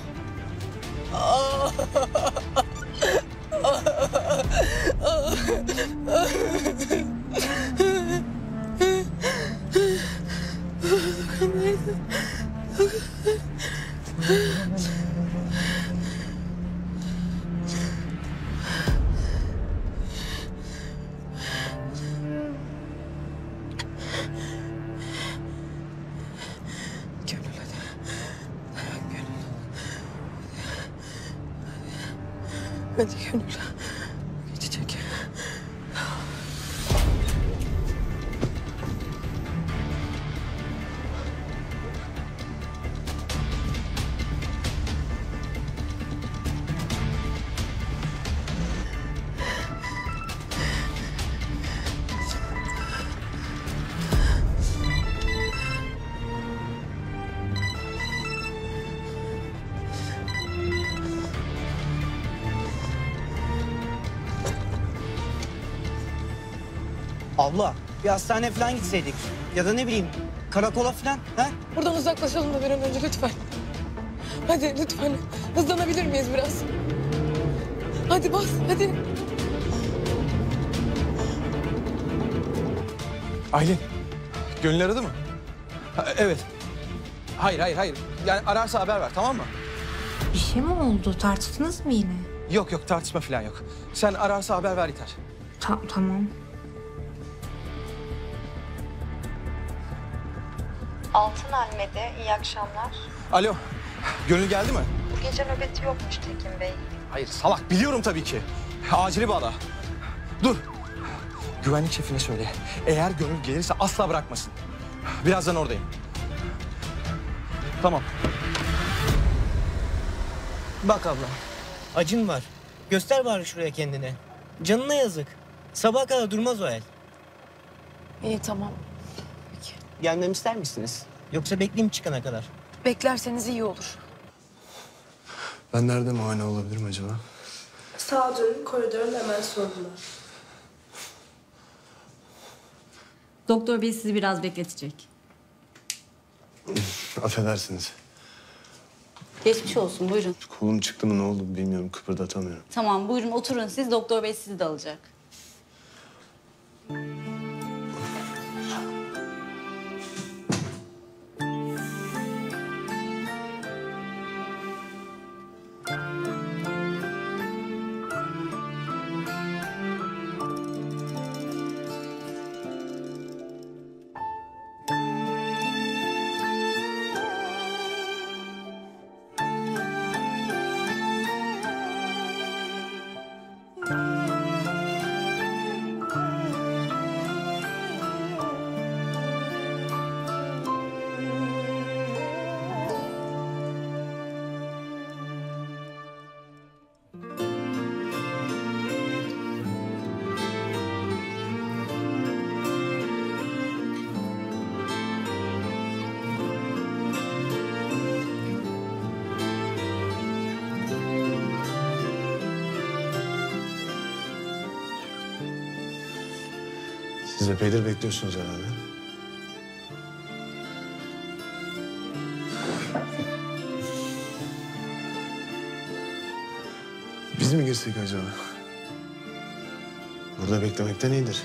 Hadi Gönül. Geçecek. Abla bir hastaneye falan gitseydik. Ya da ne bileyim karakola falan. Ha? Buradan uzaklaşalım da bir an önce lütfen. Hadi lütfen. Hızlanabilir miyiz biraz? Hadi bas, hadi. Aylin. Gönül aradı mı? Ha, evet. Hayır. Yani ararsa haber ver, tamam mı? Bir şey mi oldu? Tartıştınız mı yine? Yok tartışma falan yok. Sen ararsa haber ver yeter. Tamam. Altın Almede, iyi akşamlar. Alo. Gönül geldi mi? Bu gece nöbeti yokmuş Tekin Bey. Hayır salak, biliyorum tabii ki. Acili bağla. Dur. Güvenlik şefine söyle. Eğer Gönül gelirse asla bırakmasın. Birazdan oradayım. Tamam. Bak abla acın var. Göster bari şuraya kendine. Canına yazık. Sabaha kadar durmaz o el. İyi tamam. Gelmemi ister misiniz? Yoksa bekleyeyim çıkana kadar. Beklerseniz iyi olur. Ben nerede muayene olabilirim acaba? Sağa dönün, koridorun hemen solunda. Doktor bey sizi biraz bekletecek. Affedersiniz. Geçmiş olsun, buyurun. Kolum çıktı mı ne oldu bilmiyorum, kıpırdatamıyorum. Tamam, buyurun oturun siz. Doktor bey sizi de alacak. Siz epeydir bekliyorsunuz herhalde. Biz mi girsek acaba? Burada beklemekten iyidir.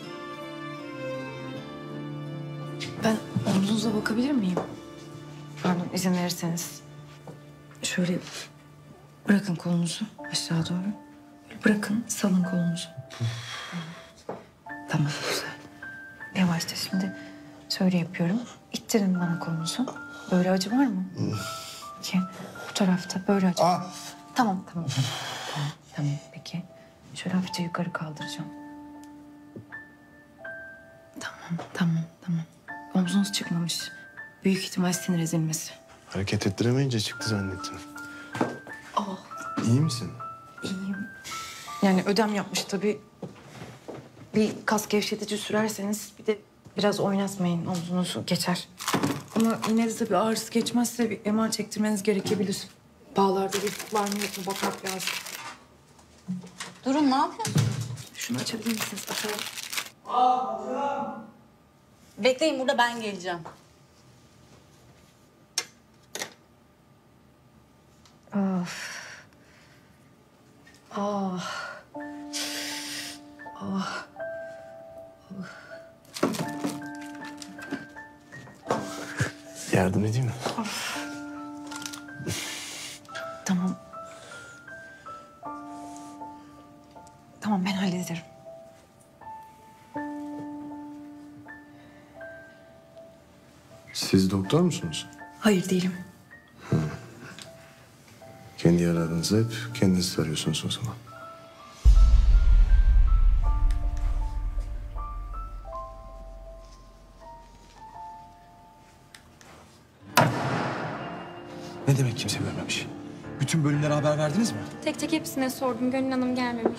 Ben omzunuza bakabilir miyim? Pardon, izin verirseniz. Şöyle bırakın kolunuzu aşağı doğru. Böyle bırakın, salın kolunuzu. Tamam, güzel. Yavaşça şimdi şöyle yapıyorum. İttirin bana kolunuzu. Böyle acı var mı? İki. Bu tarafta böyle acı. Tamam. Tamam, peki. Şöyle hafifçe yukarı kaldıracağım. Tamam. Omzunuz çıkmamış. Büyük ihtimal sinir ezilmesi. Hareket ettiremeyince çıktı zannettim. Ah, İyi misin? iyiyim. Yani ödem yapmış tabii. Bir kas gevşetici sürerseniz bir de biraz oynatmayın, omzunuzu geçer. Ama yine de tabii ağrısı geçmezse bir MR çektirmeniz gerekebilir. Bağlarda bir var mı yok mu bakmak lazım. Durun, ne yapıyorsunuz? Şunu açabilir misiniz? Açalım. Bekleyin burada, ben geleceğim. Of. Ah. Ah. Yardım edeyim mi? Tamam. Tamam, ben hallederim. Siz doktor musunuz? Hayır, değilim. Kendi yaralarınızı hep kendiniz sarıyorsunuz o zaman. Ne demek kimse görmemiş? Bütün bölümlere haber verdiniz mi? Tek tek hepsine sordum. Gönül Hanım gelmemiş.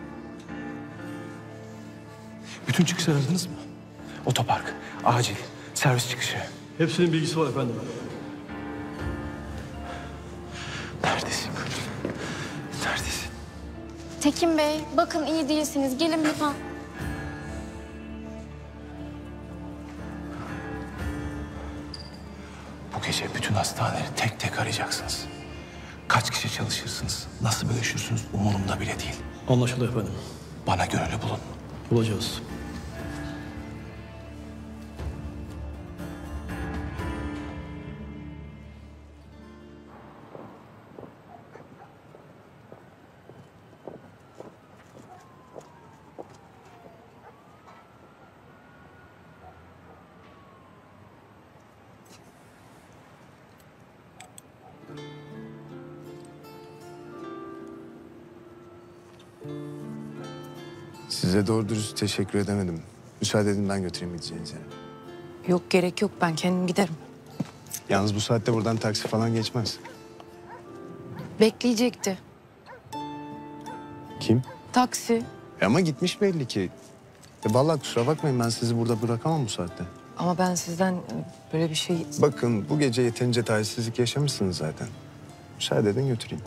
Bütün çıkışları aradınız mı? Otopark, acil, servis çıkışı. Hepsinin bilgisi var efendim. Neredesin Gönül? Neredesin? Tekin Bey, bakın iyi değilsiniz. Gelin lütfen. Bu gece bütün hastaneleri tek tek arayacaksınız. Kaç kişi çalışırsınız, nasıl bölüşürsünüz umurumda bile değil. Anlaşıldı efendim. Bana Gönül'ü bulun. Bulacağız. Size doğru dürüst teşekkür edemedim. Müsaade edin ben götüreyim gideceğiniz yere. Yok, gerek yok. Ben kendim giderim. Yalnız bu saatte buradan taksi falan geçmez. Bekleyecekti. Kim? Taksi. Ama gitmiş belli ki. Vallahi kusura bakmayın ben sizi burada bırakamam bu saatte. Ama ben sizden böyle bir şey... Bakın bu gece yeterince talihsizlik yaşamışsınız zaten. Müsaade edin götüreyim.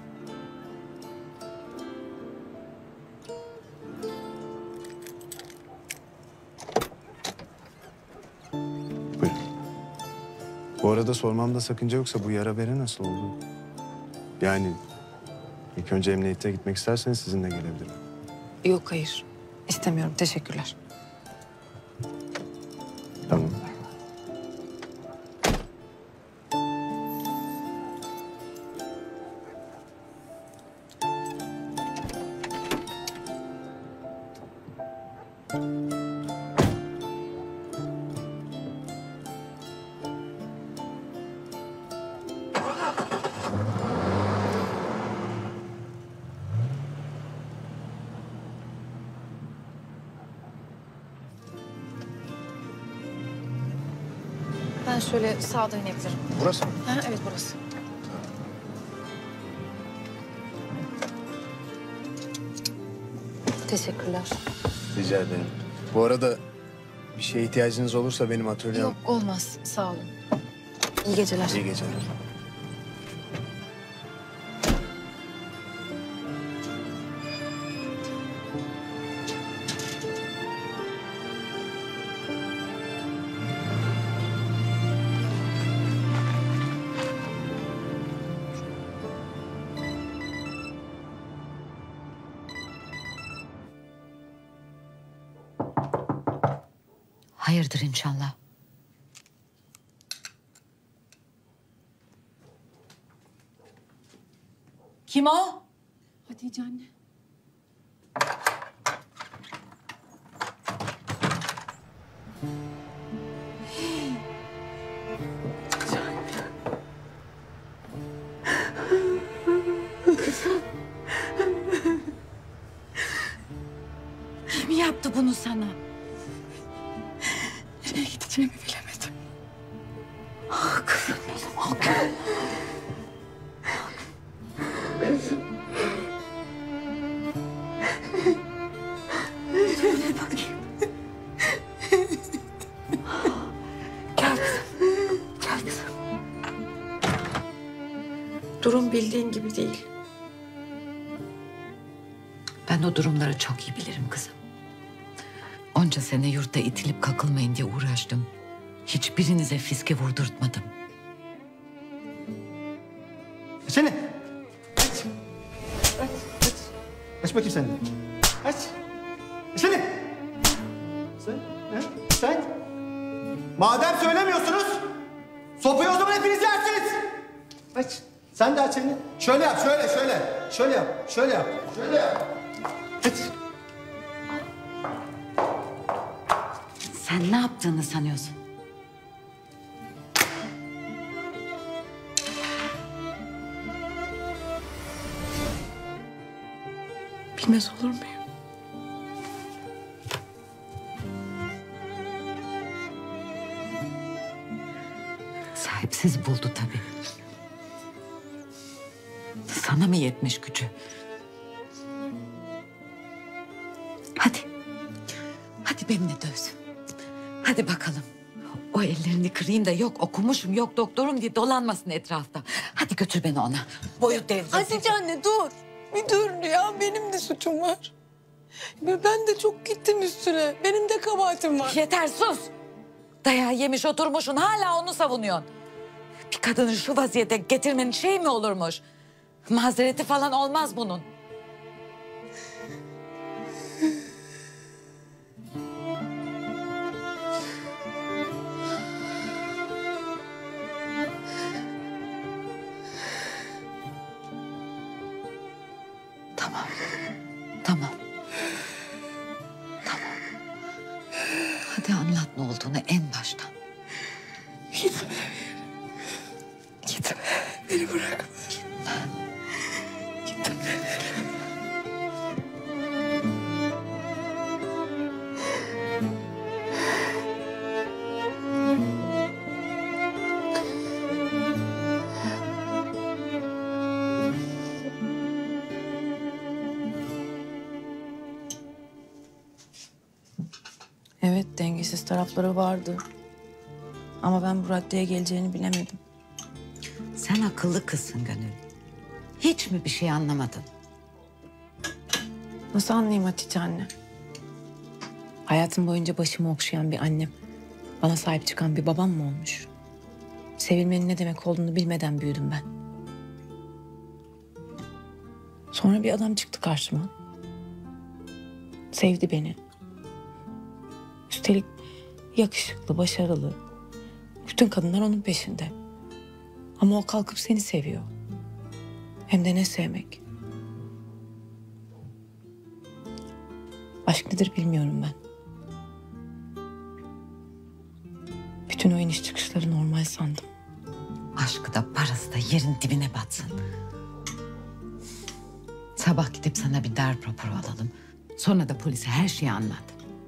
Buyurun. Bu arada sormamda sakınca yoksa bu yara bere nasıl oldu? Yani ilk önce emniyete gitmek isterseniz sizinle gelebilirim. Yok, hayır. İstemiyorum. Teşekkürler. Tamam. Ben şöyle sağdan inebilirim. Burası mı? Ha, evet, burası. Teşekkürler. Rica ederim. Bu arada bir şeye ihtiyacınız olursa benim atölyem... Yok, olmaz. Sağ olun. İyi geceler. İyi geceler. Hayırdır inşallah. Kim o? Hatice anne. Kim yaptı bunu sana? Nereye gideceğimi bilemedim. bildiğin gibi değil. Ben o durumları çok iyi bilirim kızım. Onca sene yurtta itilip kakılmayın diye uğraştım. Hiçbirinize fiske vurdurtmadım. Seni. Aç bakayım sen de. Aç. Seni. Sen. Madem söylemiyorsunuz, sopayı o zaman hepiniz yersiniz. Aç. Sen de aç elini. Şöyle yap, şöyle. Şöyle yap, şöyle yap. Aç. Sen ne yaptığını sanıyorsun? Bilmez olur muyum? Sahipsiz buldu tabii. Sana mı yetmiş gücü? Hadi. Hadi benimle dövsün. Hadi bakalım. O ellerini kırayım da yok okumuşum, yok doktorum diye dolanmasın etrafta. Hadi götür beni ona. Boyut devresi. Hatice anne dur. Bir dur ya, benim de suçum var. Ben de çok gittim üstüne. Benim de kabahatim var. Yeter sus. Dayağı yemiş oturmuşsun hala onu savunuyorsun. Bir kadını şu vaziyete getirmenin şey mi olurmuş? Mazereti falan olmaz bunun. Tamam. Tamam. Tamam. Hadi anlat ne olduğunu en baştan. Gitme. Gitme. Beni bırakma. Gitme. Evet, dengesiz tarafları vardı. Ama ben bu raddeye geleceğini bilemedim. Sen akıllı kızsın Gönül. Hiç mi bir şey anlamadın? Nasıl anlayayım Hatice anne? Hayatım boyunca başımı okşayan bir annem, bana sahip çıkan bir babam mı olmuş? Sevilmenin ne demek olduğunu bilmeden büyüdüm ben. Sonra bir adam çıktı karşıma. Sevdi beni. Üstelik yakışıklı, başarılı. Bütün kadınlar onun peşinde. Ama o kalkıp seni seviyor. Hem de ne sevmek. Aşk nedir bilmiyorum ben. Bütün o iniş çıkışları normal sandım. Aşkı da parası da yerin dibine batsın. Sabah gidip sana bir darp raporu alalım. Sonra da polise her şeyi anlat.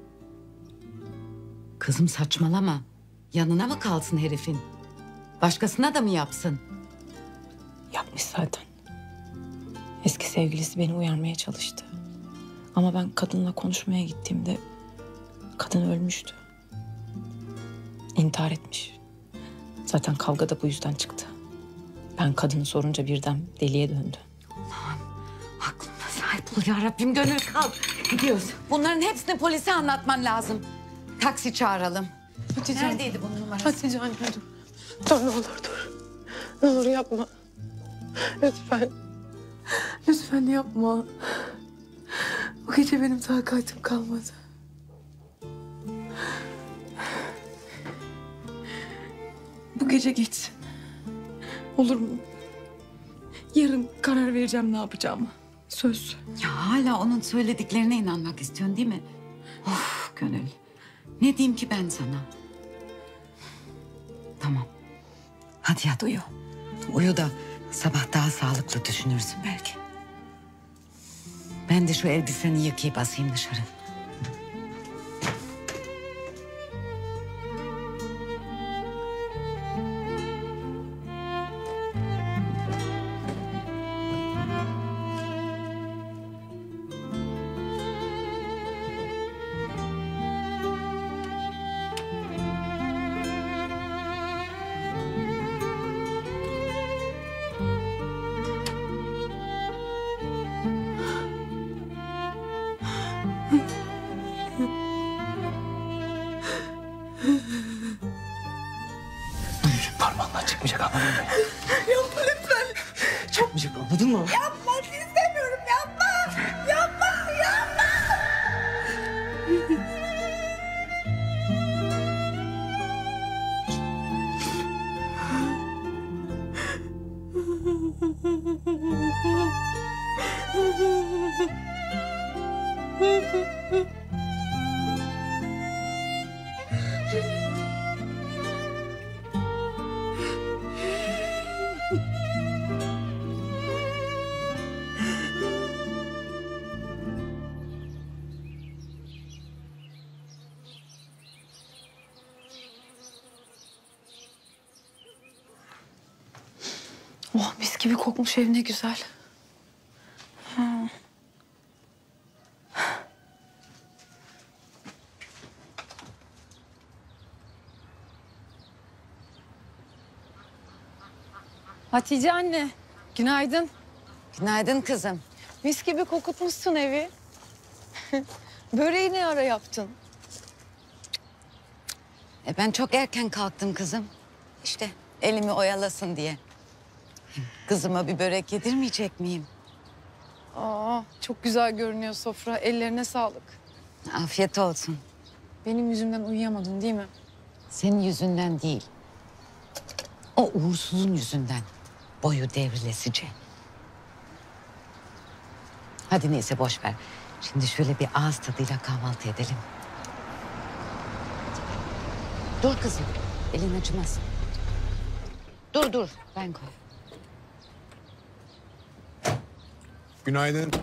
Kızım saçmalama. Yanına mı kalsın herifin? Başkasına da mı yapsın? Yapmış zaten. Eski sevgilisi beni uyarmaya çalıştı. Ama ben kadınla konuşmaya gittiğimde kadın ölmüştü. İntihar etmiş. Zaten kavga da bu yüzden çıktı. Ben kadını sorunca birden deliye döndü. Aklına sahip ol ya Rabbim. Gönül kalk. Gidiyoruz. Bunların hepsini polise anlatman lazım. Taksi çağıralım. Hatice Neredeydi bunun numarası? Hatice anne dur. Dur ne olur dur. Ne olur yapma. Lütfen. Lütfen yapma. Bu gece benim takatim kalmadı. Bu gece geçsin. Olur mu? Yarın karar vereceğim ne yapacağımı. Söz. Ya hala onun söylediklerine inanmak istiyorsun değil mi? Of Gönül. Ne diyeyim ki ben sana? Tamam. Hadi yat uyu. Uyu da sabah daha sağlıklı düşünürsün belki. Ben de şu elbiseni yıkayıp asayım dışarı. Çarpmayacak, anladın mı? Yapma, istemiyorum, yapma. Yapma, yapma. Oh, mis gibi kokmuş ev, ne güzel. Ha. Hatice anne, günaydın. Günaydın kızım. Mis gibi kokutmuşsun evi. Böreği ne ara yaptın? Ben çok erken kalktım kızım. İşte elimi oyalasın diye. Kızıma bir börek yedirmeyecek miyim? Aa, çok güzel görünüyor sofra. Ellerine sağlık. Afiyet olsun. Benim yüzümden uyuyamadın değil mi? Senin yüzünden değil. O uğursuzun yüzünden. Boyu devrilesice. Hadi neyse boş ver. Şimdi şöyle bir ağız tadıyla kahvaltı edelim. Dur kızım. Elin acımaz. Dur. Ben koy. Günaydın.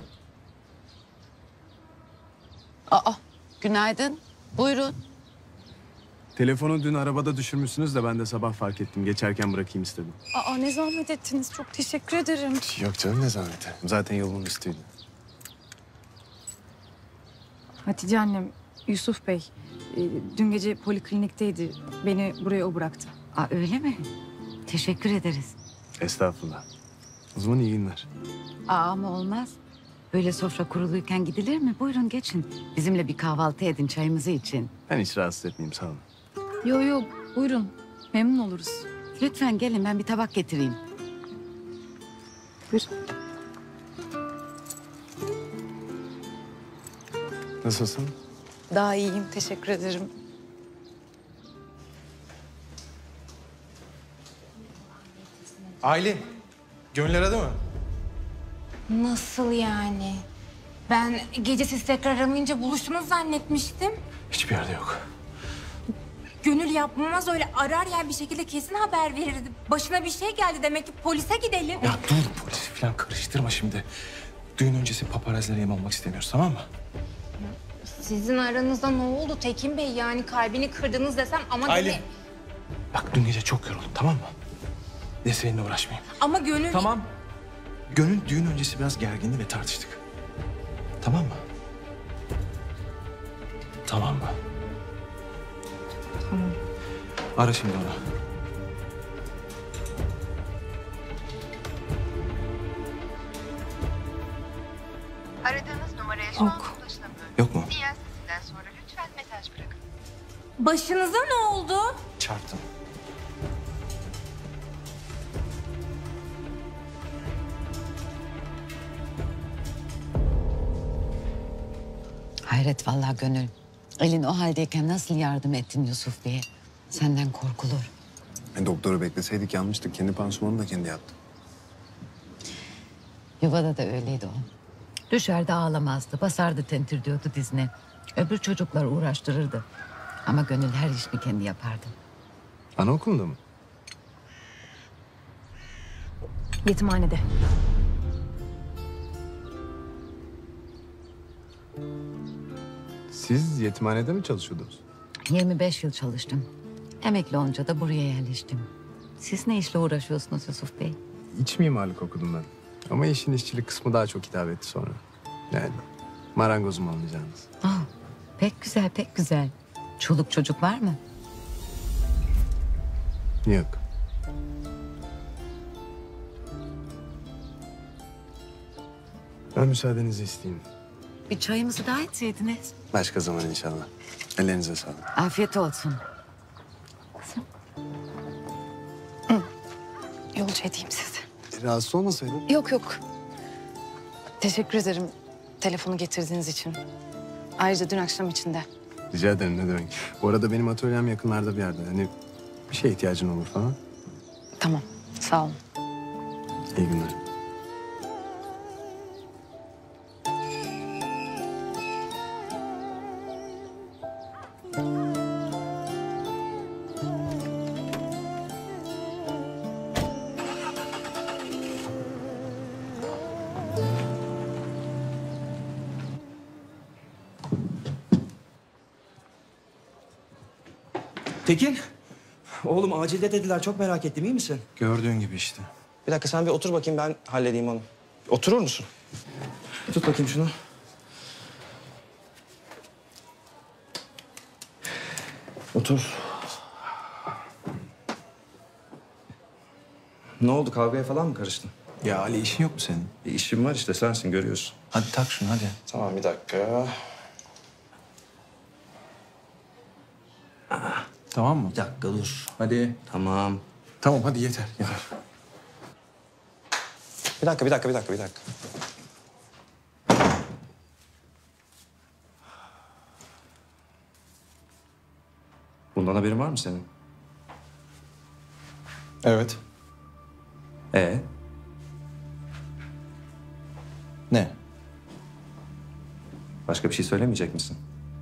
Aa, günaydın. Buyurun. Telefonu dün arabada düşürmüşsünüz de ben de sabah fark ettim. Geçerken bırakayım istedim. Aa, ne zahmet ettiniz. Çok teşekkür ederim. Yok canım, ne zahmeti. Zaten yolun üstüydü. Hatice annem, Yusuf Bey. Dün gece poliklinikteydi. Beni buraya o bıraktı. Aa, öyle mi? Teşekkür ederiz. Estağfurullah. O zaman iyi günler. Ama olmaz. Böyle sofra kuruluyken gidilir mi? Buyurun geçin. Bizimle bir kahvaltı edin, çayımızı için. Ben hiç rahatsız etmeyeyim, sağ olun. Yok, buyurun. Memnun oluruz. Lütfen gelin, ben bir tabak getireyim. Buyur. Nasılsın? Daha iyiyim. Teşekkür ederim. Aylin, Gönül aradı mı? Nasıl yani? Ben gece siz tekrar aramayınca buluştunuz zannetmiştim. Hiçbir yerde yok. Gönül yapmaz öyle, arar ya bir şekilde kesin haber verirdi. Başına bir şey geldi demek ki, polise gidelim. Ya dur, polisi falan karıştırma şimdi. Düğün öncesi paparazilere yem olmak istemiyoruz, tamam mı? Sizin aranızda ne oldu Tekin Bey? Yani kalbini kırdınız desem ama... Aylin, bak dün gece çok yoruldum, tamam mı? Ne seninle uğraşmayayım. Ama Gönül... Tamam. Gönül düğün öncesi biraz gergindi ve tartıştık. Tamam mı? Tamam mı? Tamam. Ara şimdi onu. Aradığınız numaraya şu an ulaşılamıyor. Yok mu? Sinyal sesinden sonra lütfen mesaj bırakın. Başınıza ne oldu? Çarptım. Hayret vallahi Gönül. Elin o haldeyken nasıl yardım ettin Yusuf Bey'e? Senden korkulur. Doktoru bekleseydik yanmıştık. Kendi pansumanını da kendi yaptı. Yuvada da öyleydi o. Düşerdi ağlamazdı, basardı tentir diyordu dizine. Öbür çocuklar uğraştırırdı. Ama Gönül her işini kendi yapardı. Anaokulunda mı? Yetimhanede. Siz yetimhanede mi çalışıyordunuz? 25 yıl çalıştım. Emekli olunca da buraya yerleştim. Siz ne işle uğraşıyorsunuz Yusuf Bey? İç mimarlık okudum ben. Ama işin işçilik kısmı daha çok hitap etti sonra. Yani marangozum anlayacağınız. Pek güzel, pek güzel. Çoluk çocuk var mı? Yok. Ben müsaadenizi isteyeyim. Bir çayımızı daha içseydiniz. Başka zaman inşallah. Ellerinize sağlık. Afiyet olsun. Yolcu edeyim sizi. Rahatsız olmasaydın. Yok yok. Teşekkür ederim telefonu getirdiğiniz için. Ayrıca dün akşam için de. Rica ederim, ne demek. Bu arada benim atölyem yakınlarda bir yerde. Hani bir şeye ihtiyacın olur falan. Tamam, sağ olun. İyi günler. Tekin. Oğlum acilde dediler. Çok merak ettim. İyi misin? Gördüğün gibi işte. Bir dakika sen bir otur bakayım. Ben halledeyim onu. Oturur musun? Tut bakayım şunu. Otur. Ne oldu? Kavgaya falan mı karıştın? Ya Ali işin yok mu senin? İşim var işte. Sensin görüyorsun. Hadi tak şunu hadi. Tamam bir dakika. Tamam mı? Bir dakika dur. Hadi. Tamam. Tamam hadi yeter yeter. Bir dakika. Bundan haberin var mı senin? Evet. Ne? Başka bir şey söylemeyecek misin?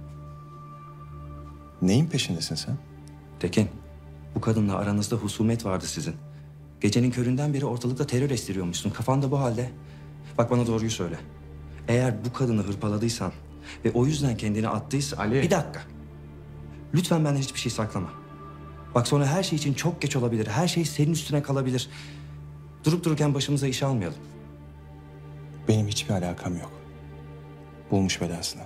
Neyin peşindesin sen? Tekin, bu kadınla aranızda husumet vardı sizin. Gecenin köründen beri ortalıkta terör estiriyormuşsun. Kafan da bu halde. Bak bana doğruyu söyle. Eğer bu kadını hırpaladıysan ve o yüzden kendini attıysa... Ali. Bir dakika. Lütfen benden hiçbir şey saklama. Bak sonra her şey için çok geç olabilir. Her şey senin üstüne kalabilir. Durup dururken başımıza iş almayalım. Benim hiçbir alakam yok. Bulmuş belasını.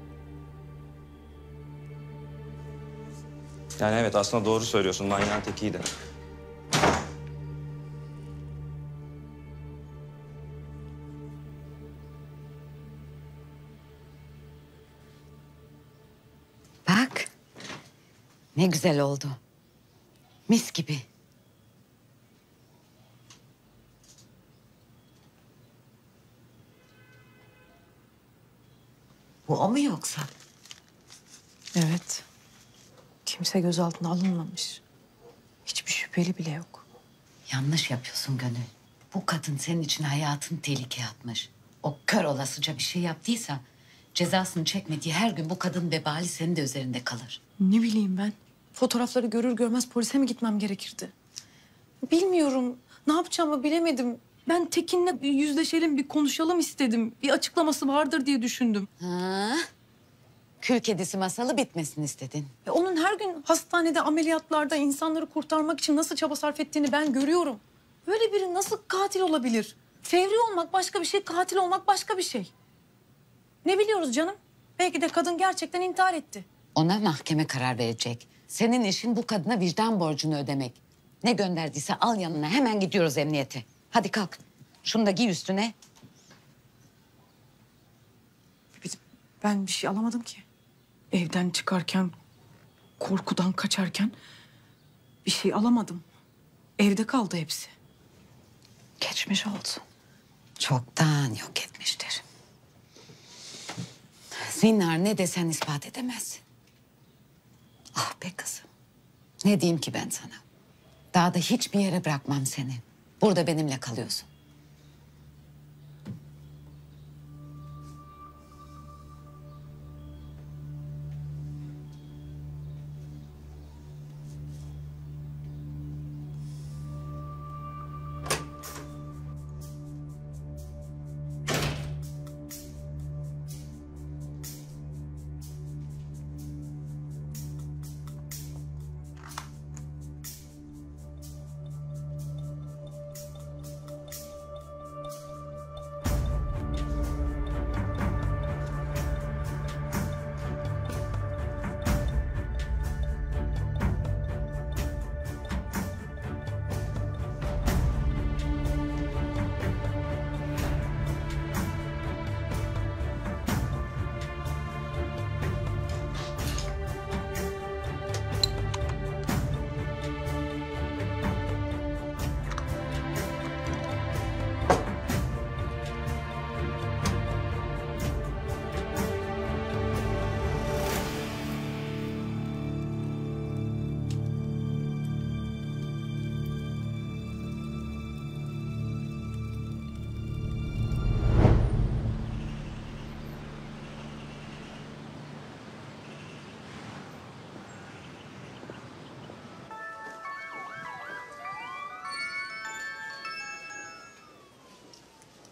Yani evet aslında doğru söylüyorsun. Manyağın tekiydi. Bak. Ne güzel oldu. Mis gibi. Bu o mu yoksa? Evet. Kimse gözaltına alınmamış. Hiçbir şüpheli bile yok. Yanlış yapıyorsun Gönül. Bu kadın senin için hayatını tehlikeye atmış. O kör olasıca bir şey yaptıysa cezasını çekmediği her gün bu kadın vebali senin de üzerinde kalır. Ne bileyim ben. Fotoğrafları görür görmez polise mi gitmem gerekirdi? Bilmiyorum. Ne yapacağımı bilemedim. Ben Tekin'le yüzleşelim, bir konuşalım istedim. Bir açıklaması vardır diye düşündüm. Ha? Kül kedisi masalı bitmesin istedin. Onun her gün hastanede, ameliyatlarda insanları kurtarmak için nasıl çaba sarf ettiğini ben görüyorum. Böyle biri nasıl katil olabilir? Fevri olmak başka bir şey, katil olmak başka bir şey. Ne biliyoruz canım? Belki de kadın gerçekten intihar etti. Ona mahkeme karar verecek. Senin işin bu kadına vicdan borcunu ödemek. Ne gönderdiyse al yanına, hemen gidiyoruz emniyete. Hadi kalk. Şunu da giy üstüne. Ben bir şey alamadım ki. Evden çıkarken, korkudan kaçarken bir şey alamadım. Evde kaldı hepsi. Geçmiş olsun. Çoktan yok etmiştir. Zinhar ne desen ispat edemezsin. Ah be kızım. Ne diyeyim ki ben sana? Daha da hiçbir yere bırakmam seni. Burada benimle kalıyorsun.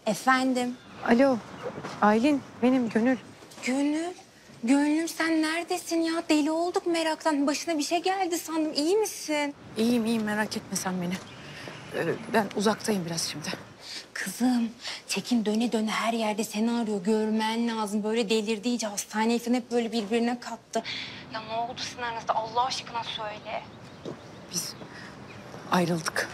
Efendim? Alo, Aylin benim Gönül. Gönül? Gönlüm sen neredesin ya? Deli olduk meraktan. Başına bir şey geldi sandım. İyi misin? İyiyim iyiyim merak etme sen beni. Ben uzaktayım biraz şimdi. Kızım, Tekin döne döne her yerde seni arıyor. Görmen lazım. Böyle delirdi iyice. Hastaneyi falan hep böyle birbirine kattı. Ya ne oldu sizin aranızda? Allah aşkına söyle. Biz ayrıldık.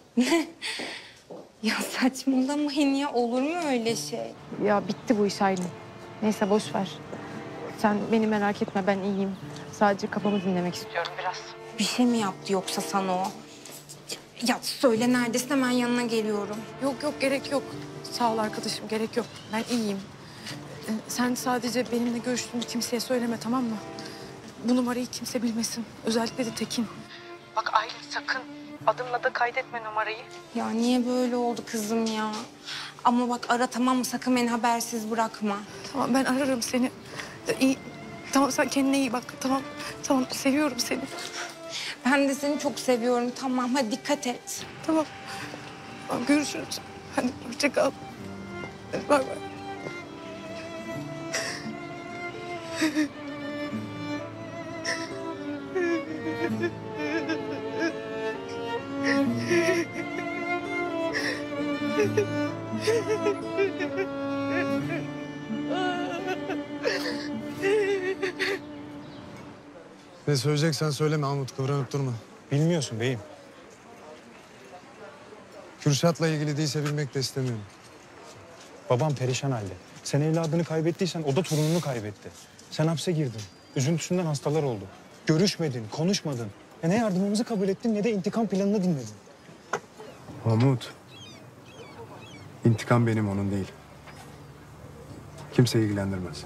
Ya saçmalamayın ya. Olur mu öyle şey? Ya bitti bu iş Aylin. Neyse boş ver. Sen beni merak etme ben iyiyim. Sadece kafamı dinlemek istiyorum biraz. Bir şey mi yaptı yoksa sana o? Ya söyle neredesin, hemen yanına geliyorum. Yok yok gerek yok. Sağ ol arkadaşım gerek yok. Ben iyiyim. Sen sadece benimle görüştüğünü kimseye söyleme tamam mı? Bu numarayı kimse bilmesin. Özellikle de Tekin. Bak Aylin sakın adımla da kaydetme numarayı. Ya niye böyle oldu kızım ya? Ama bak ara tamam mı? Sakın beni habersiz bırakma. Tamam ben ararım seni. İyi. Tamam sen kendine iyi bak. Tamam. Tamam seviyorum seni. Ben de seni çok seviyorum. Tamam hadi dikkat et. Tamam. Tamam görüşürüz. Hadi hoşça kal. Hadi bay bay. Ne söyleyeceksen söyle Mahmut, kıvranıp durma. Bilmiyorsun beyim. Kürşat'la ilgili değilse bilmek de istemiyorum. Babam perişan halde. Sen evladını kaybettiysen o da torununu kaybetti. Sen hapse girdin. Üzüntüsünden hastalar oldu. Görüşmedin, konuşmadın. Ne yardımımızı kabul ettin ne de intikam planını dinledin. Mahmut, intikam benim, onun değil. Kimse ilgilendirmez.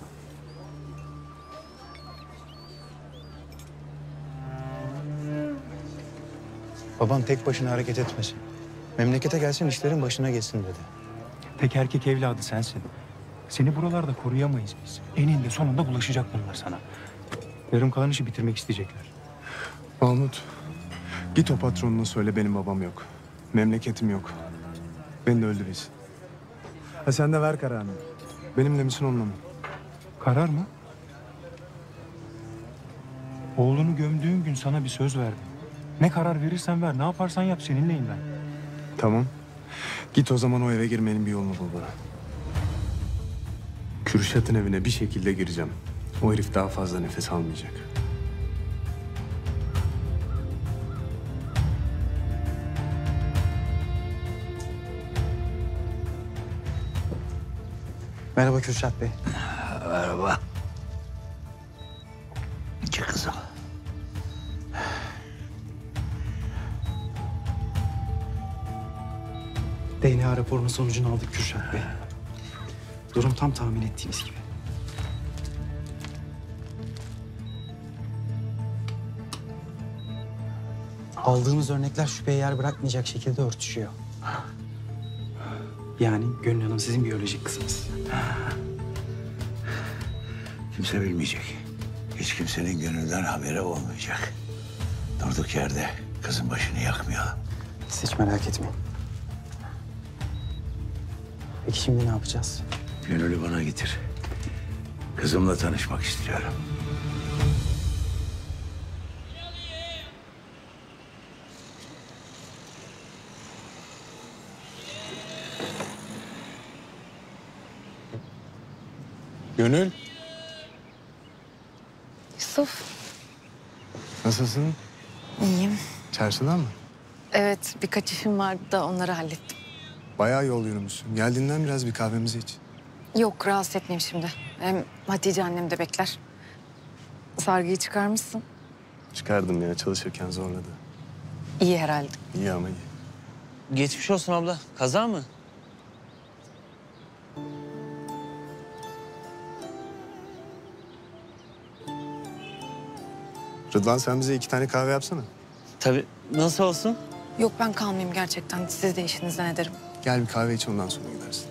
Baban tek başına hareket etmesin. Memlekete gelsin işlerin başına geçsin dedi. Tek erkek evladı sensin. Seni buralarda koruyamayız biz. Eninde sonunda bulaşacak bunlar sana. Yarım kalan işi bitirmek isteyecekler. Mahmut, git o patronuna söyle benim babam yok. Memleketim yok. Beni de öldürürsün. Ha sen de ver kararını. Benimle misin onunla mı? Karar mı? Oğlunu gömdüğün gün sana bir söz verdim. Ne karar verirsen ver, ne yaparsan yap seninleyim ben. Tamam. Git o zaman o eve girmenin bir yolunu bul bana. Kürşat'ın evine bir şekilde gireceğim. O herif daha fazla nefes almayacak. Merhaba Kürşat Bey. Merhaba. Çık kızım. DNA raporunun sonucunu aldık Kürşat Bey. Durum tam tahmin ettiğimiz gibi. Aldığımız örnekler şüpheye yer bırakmayacak şekilde örtüşüyor. Yani Gönül Hanım sizin biyolojik kızınız. Kimse bilmeyecek. Hiç kimsenin Gönül'den haberi olmayacak. Durduk yerde kızın başını yakmayalım. Siz hiç merak etmeyin. Peki şimdi ne yapacağız? Gönül'ü bana getir. Kızımla tanışmak istiyorum. Gönül, Yusuf. nasılsın? İyiyim. Çarşıdan mı? Evet birkaç işim vardı da onları hallettim. Bayağı yol yürümüşsün. Geldiğinden biraz bir kahvemizi iç. Yok rahatsız etmeyeyim şimdi. Hem Hatice annem de bekler. Sargıyı çıkarmışsın. Çıkardım ya, çalışırken zorladı. İyi herhalde. İyi ama iyi. Geçmiş olsun abla. Kaza mı? Rıdvan sen bize 2 tane kahve yapsana. Tabii. Nasıl olsun? Yok ben kalmayayım gerçekten. Siz de işinizden ederim. Gel bir kahve iç, ondan sonra gidersin.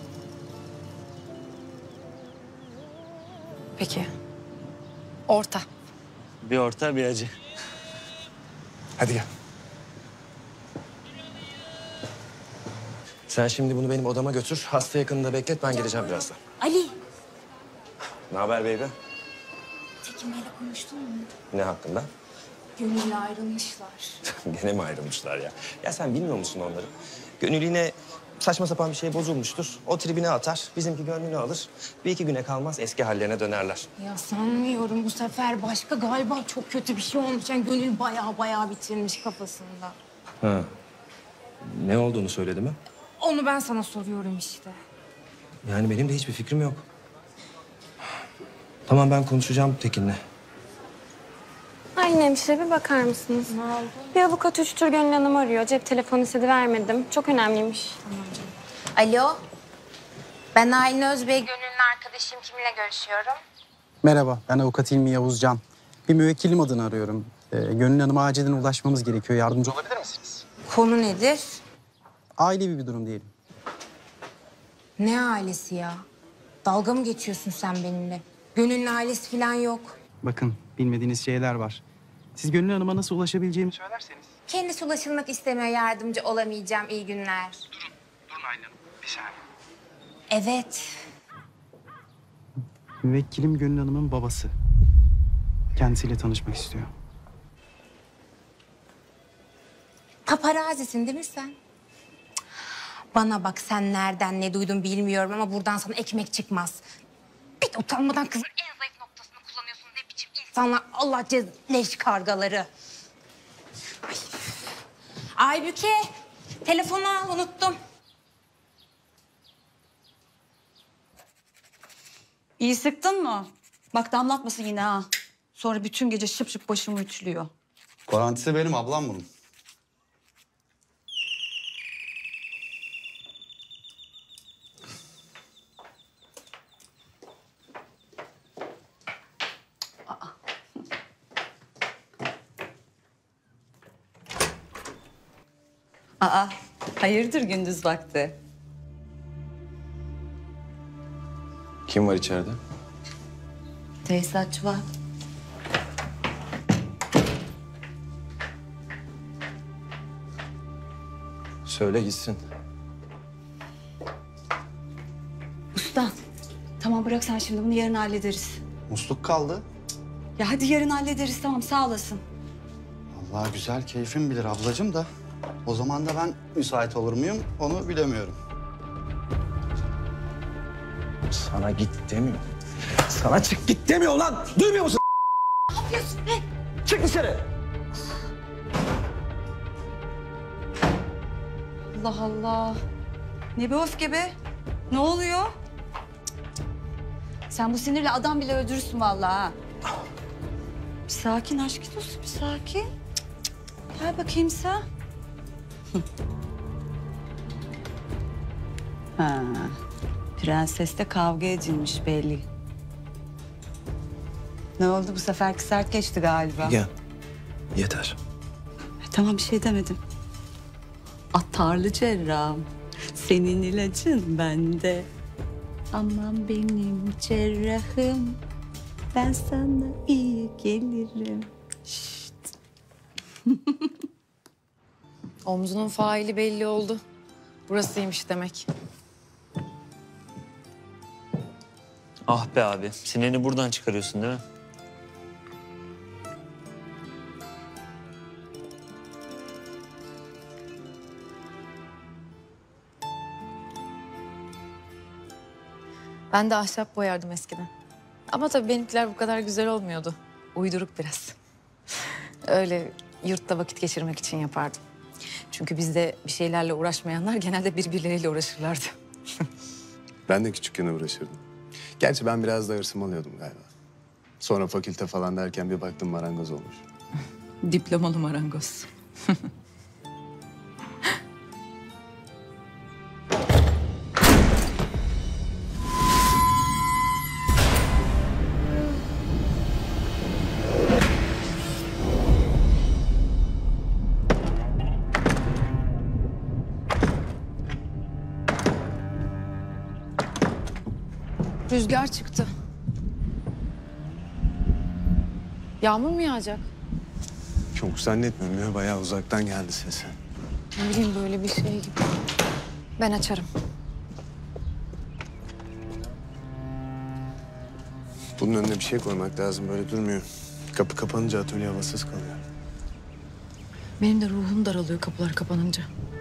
Peki. Orta. Bir orta bir acı. Hadi gel. Sen şimdi bunu benim odama götür. Hasta yakınında beklet, ben geleceğim birazdan. Ali. Ne haber baby? Tekin Bey'le konuştun mu? Ne hakkında? Gönül'le ayrılmışlar. Gene mi ayrılmışlar ya? Ya sen bilmiyor musun onları? Gönül yine saçma sapan bir şey bozulmuştur. O tribine atar, bizimki gönlünü alır. Bir iki güne kalmaz eski hallerine dönerler. Ya sanmıyorum, bu sefer başka galiba çok kötü bir şey olmuş. Yani Gönül bayağı bitirmiş kafasında. Ha. Ne olduğunu söyledi mi? Onu ben sana soruyorum işte. Yani benim de hiçbir fikrim yok. Tamam, ben konuşacağım Tekin'le. Aynen hemşire, bir bakar mısınız? Ne oldu? Bir avukat 3 tur Gönül Hanım arıyor. Cep telefonu istedi, vermedim. Çok önemliymiş. Alo. Ben Aylin Özbey, Gönül'ün arkadaşıyım. Kiminle görüşüyorum? Merhaba, ben avukat İlmi Yavuzcan. Bir müvekkilim adına arıyorum. Gönül Hanım'a acilen ulaşmamız gerekiyor. Yardımcı olabilir misiniz? Konu nedir? Ailevi bir durum diyelim. Ne ailesi ya? Dalga mı geçiyorsun sen benimle? Gönül'ün ailesi falan yok. Bakın, bilmediğiniz şeyler var. Siz Gönül Hanım'a nasıl ulaşabileceğimi söylerseniz. Kendisi ulaşılmak istemiyor, yardımcı olamayacağım. İyi günler. Durun Aylin Hanım, bir saniye. Evet. Müvekkilim Gönül Hanım'ın babası. Kendisiyle tanışmak istiyor. Paparazisin değil mi sen? Bana bak, sen nereden ne duydun bilmiyorum ama buradan sana ekmek çıkmaz. Bir de utanmadan kızın en zayıf noktasını kullanıyorsun. Ne biçim insanlar, Allah leş kargaları. Ay. Aybüke, telefonu al, unuttum. İyi sıktın mı? Bak damlatmasın yine ha. Sonra bütün gece şıp şıp başımı ütülüyor. Garantisi benim, ablam bunun. Aa, hayırdır gündüz vakti? Kim var içeride? Tesisatçı var. Söyle gitsin. Usta, tamam bırak sen şimdi bunu, yarın hallederiz. Musluk kaldı. Ya hadi yarın hallederiz, tamam sağ olasın. Allah güzel, keyfim bilir ablacığım da. O zaman da ben müsait olur muyum onu bilemiyorum. Sana git demiyor. Sana çık git demiyor lan. Duymuyor musun? Ne yapıyorsun be? Çık dışarı. Allah Allah. Ne bir öfke be? Ne oluyor? Sen bu sinirle adam bile öldürürsün vallahi ha. Bir sakin aşk dostu, bir sakin. Gel bakayım sen. Ha, prensesle kavga edilmiş belli. Ne oldu, bu seferki sert geçti galiba. Gel. Yeter. Tamam, bir şey demedim. Atarlı cerrahım. Senin ilacın bende. Aman benim cerrahım. Ben sana iyi gelirim. Şşt. Omzunun faili belli oldu. Burasıymış demek. Ah be abi, sineni buradan çıkarıyorsun değil mi? Ben de ahşap boyardım eskiden. Ama tabii benimkiler bu kadar güzel olmuyordu. Uyduruk biraz. Öyle yurtta vakit geçirmek için yapardım. Çünkü bizde bir şeylerle uğraşmayanlar genelde birbirleriyle uğraşırlardı. Ben de küçükken uğraşırdım. Gerçi ben biraz da hırsım alıyordum galiba. Sonra fakülte falan derken bir baktım marangoz olmuş. Diplomalı marangoz. Rüzgar çıktı. Yağmur mu yağacak? Çok zannetmiyorum ya. Bayağı uzaktan geldi sesi. Ne bileyim, böyle bir şey gibi. Ben açarım. Bunun önüne bir şey koymak lazım. Böyle durmuyor. Kapı kapanınca atölye havasız kalıyor. Benim de ruhum daralıyor kapılar kapanınca.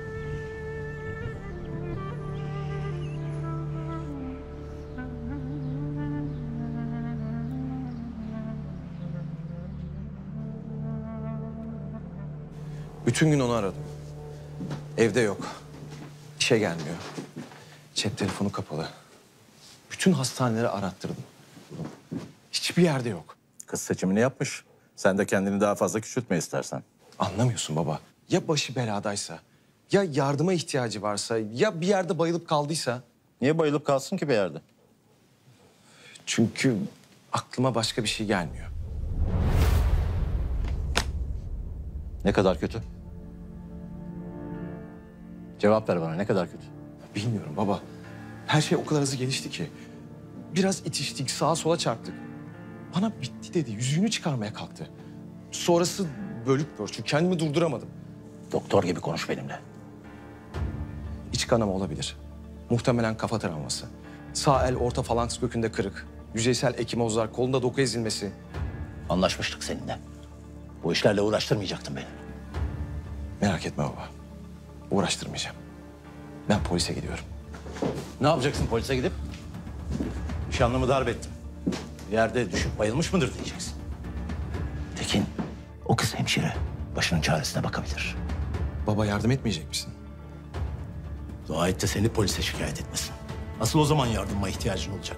Bütün gün onu aradım. Evde yok. İşe gelmiyor. Cep telefonu kapalı. Bütün hastaneleri arattırdım. Hiçbir yerde yok. Kız seçimini yapmış. Sen de kendini daha fazla küçültme istersen. Anlamıyorsun baba. Ya başı beladaysa, ya yardıma ihtiyacı varsa, ya bir yerde bayılıp kaldıysa. Niye bayılıp kalsın ki bir yerde? Çünkü aklıma başka bir şey gelmiyor. Ne kadar kötü? Cevap ver bana, ne kadar kötü? Bilmiyorum baba. Her şey o kadar hızlı gelişti ki. Biraz itiştik, sağa sola çarptık. Bana bitti dedi, yüzüğünü çıkarmaya kalktı. Sonrası bölük pörçük, kendimi durduramadım. Doktor gibi konuş benimle. İç kanama olabilir. Muhtemelen kafa travması. Sağ el orta falanks kökünde kırık. Yüzeysel ekimozlar, kolunda doku ezilmesi. Anlaşmıştık seninle. Bu işlerle uğraştırmayacaktın beni. Merak etme baba. Uğraştırmayacağım. Ben polise gidiyorum. Ne yapacaksın polise gidip? Nişanlımı darp ettim. Yerde düşüp bayılmış mıdır diyeceksin. Tekin, o kız hemşire. Başının çaresine bakabilir. Baba yardım etmeyecek misin? Dua et de seni polise şikayet etmesin. Asıl o zaman yardıma ihtiyacın olacak.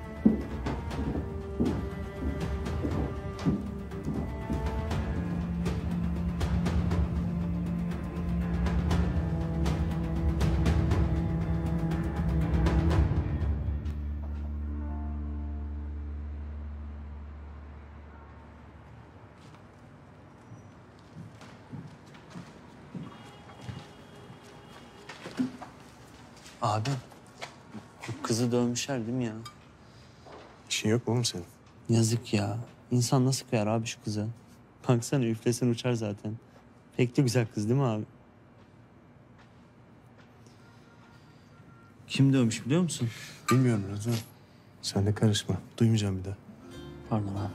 Abi, bu kızı dövmüşler değil mi ya? İşin yok mu oğlum senin? Yazık ya. İnsan nasıl kıyar abi şu kıza? Baksana üflesen uçar zaten. Pek de güzel kız değil mi abi? Kim dövmüş biliyor musun? Bilmiyorum Rıdvan. Sen de karışma. Duymayacağım bir daha. Pardon abi.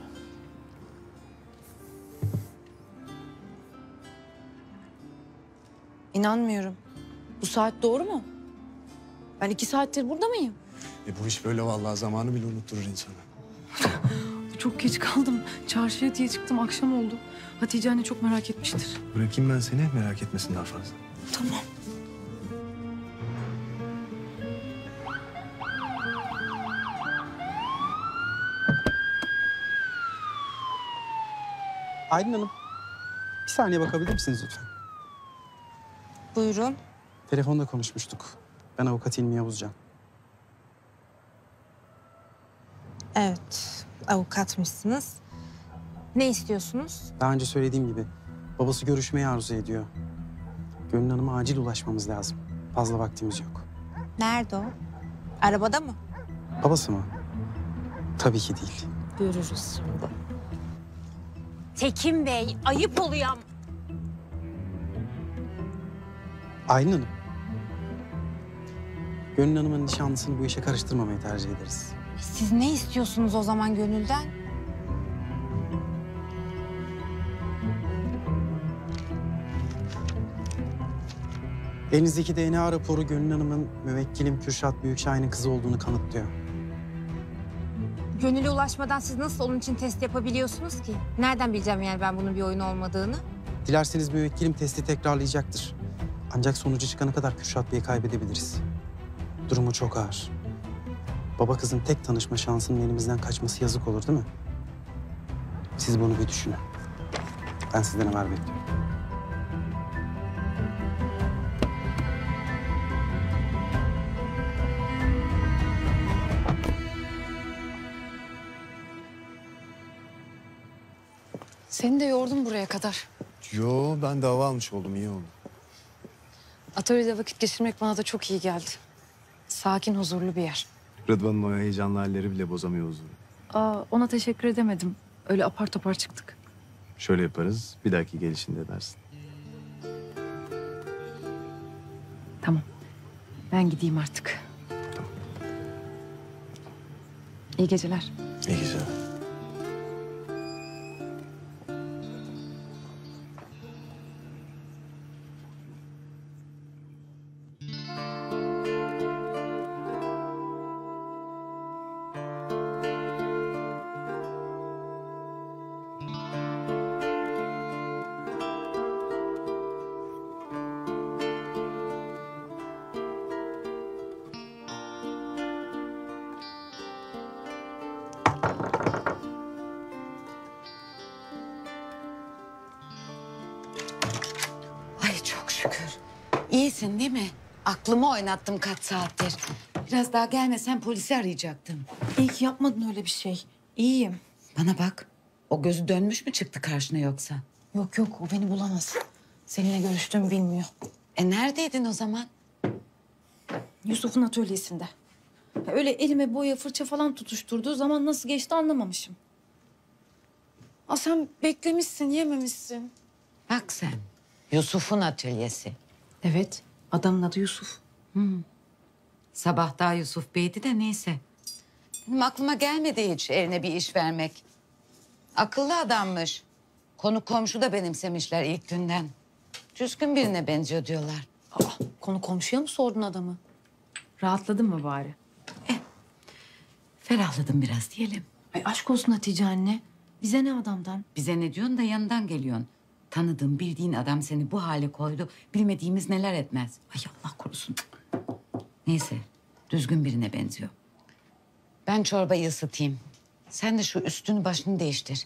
İnanmıyorum. Bu saat doğru mu? Ben 2 saattir burada mıyım? Bu iş böyle vallahi zamanı bile unutturur insana. Çok geç kaldım. Çarşıya diye çıktım. Akşam oldu. Hatice anne çok merak etmiştir. Bırakayım ben seni, merak etmesin daha fazla. Tamam. Aylin Hanım, bir saniye bakabilir misiniz lütfen? Buyurun. Telefonda konuşmuştuk. Ben avukat İlmi Yavuzcan. Evet, avukatmışsınız. Ne istiyorsunuz? Daha önce söylediğim gibi babası görüşmeyi arzu ediyor. Gönül Hanım'a acil ulaşmamız lazım. Fazla vaktimiz yok. Nerede o? Arabada mı? Babası mı? Tabii ki değil. Görürüz şimdi. Tekin Bey, ayıp oluyor. Aylin Hanım. Gönül Hanım'ın nişanlısını bu işe karıştırmamayı tercih ederiz. Siz ne istiyorsunuz o zaman Gönül'den? Elinizdeki DNA raporu Gönül Hanım'ın müvekkilim Kürşat Büyükşahin'in kızı olduğunu kanıtlıyor. Gönül'e ulaşmadan siz nasıl onun için test yapabiliyorsunuz ki? Nereden bileceğim yani ben bunun bir oyun olmadığını? Dilerseniz müvekkilim testi tekrarlayacaktır. Ancak sonucu çıkana kadar Kürşat Bey'i kaybedebiliriz. Durumu çok ağır. Baba kızın tek tanışma şansının elimizden kaçması yazık olur değil mi? Siz bunu bir düşünün. Ben sizden haber bekliyorum. Seni de yordum buraya kadar. Yo, ben de hava almış oldum. İyi oldu. Atölyede vakit geçirmek bana da çok iyi geldi. Sakin, huzurlu bir yer. Rıdvan'ın o heyecanlı halleri bile bozamıyor huzuru. Ona teşekkür edemedim. Öyle apar topar çıktık. Şöyle yaparız, bir dahaki gelişinde dersin. Tamam. Ben gideyim artık. İyi geceler. İyi geceler. Ay çok şükür. İyisin değil mi? Aklımı oynattım kaç saattir. Biraz daha gelmesen polisi arayacaktım. İyi ki yapmadın öyle bir şey. İyiyim. Bana bak. O gözü dönmüş mü çıktı karşına yoksa? Yok yok, o beni bulamaz. Seninle görüştüğümü bilmiyor. Neredeydin o zaman? Yusuf'un atölyesinde. Öyle elime boya, fırça falan tutuşturduğu zaman nasıl geçti anlamamışım. Aa, sen beklemişsin, yememişsin. Bak sen. Yusuf'un atölyesi. Evet, adamın adı Yusuf. Sabah daha Yusuf Bey'di de neyse. Benim aklıma gelmedi hiç eline bir iş vermek. Akıllı adammış. Konu komşu da benimsemişler ilk günden. Düzgün birine benziyor diyorlar. Konu komşuya mı sordun adamı? Rahatladın mı bari? Ferahladım biraz diyelim. Ay aşk olsun Hatice anne. Bize ne adamdan? Bize ne diyorsun da yanından geliyorsun. Tanıdığın, bildiğin adam seni bu hale koydu. Bilmediğimiz neler etmez. Ay Allah korusun. Neyse, düzgün birine benziyor. Ben çorbayı ısıtayım. Sen de şu üstünü başını değiştir.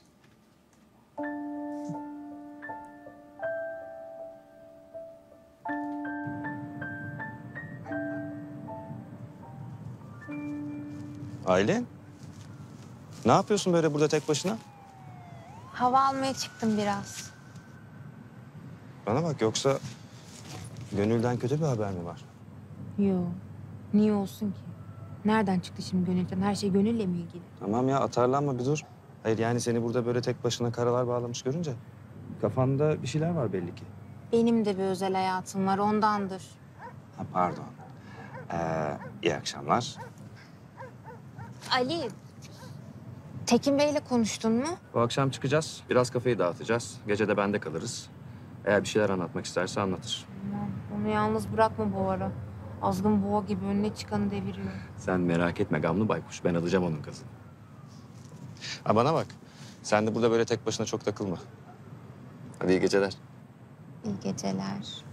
Aylin, ne yapıyorsun böyle burada tek başına? Hava almaya çıktım biraz. Bana bak, yoksa Gönül'den kötü bir haber mi var? Yok. Niye olsun ki? Nereden çıktı şimdi Gönül'den? Her şey Gönül'le mi ilgili? Tamam ya, atarlanma bir dur. Hayır yani seni burada böyle tek başına karalar bağlamış görünce kafanda bir şeyler var belli ki. Benim de bir özel hayatım var, ondandır. Ha, pardon. İyi akşamlar. Ali, Tekin Bey'le konuştun mu? Bu akşam çıkacağız. Biraz kafayı dağıtacağız. Gece de bende kalırız. Eğer bir şeyler anlatmak isterse anlatır. Aman, onu yalnız bırakma bu ara. Azgın boğa gibi önüne çıkanı deviriyor. Sen merak etme gamlı baykuş. Ben alacağım onun kızını. Ha, bana bak. Sen de burada böyle tek başına çok takılma. Hadi iyi geceler. İyi geceler.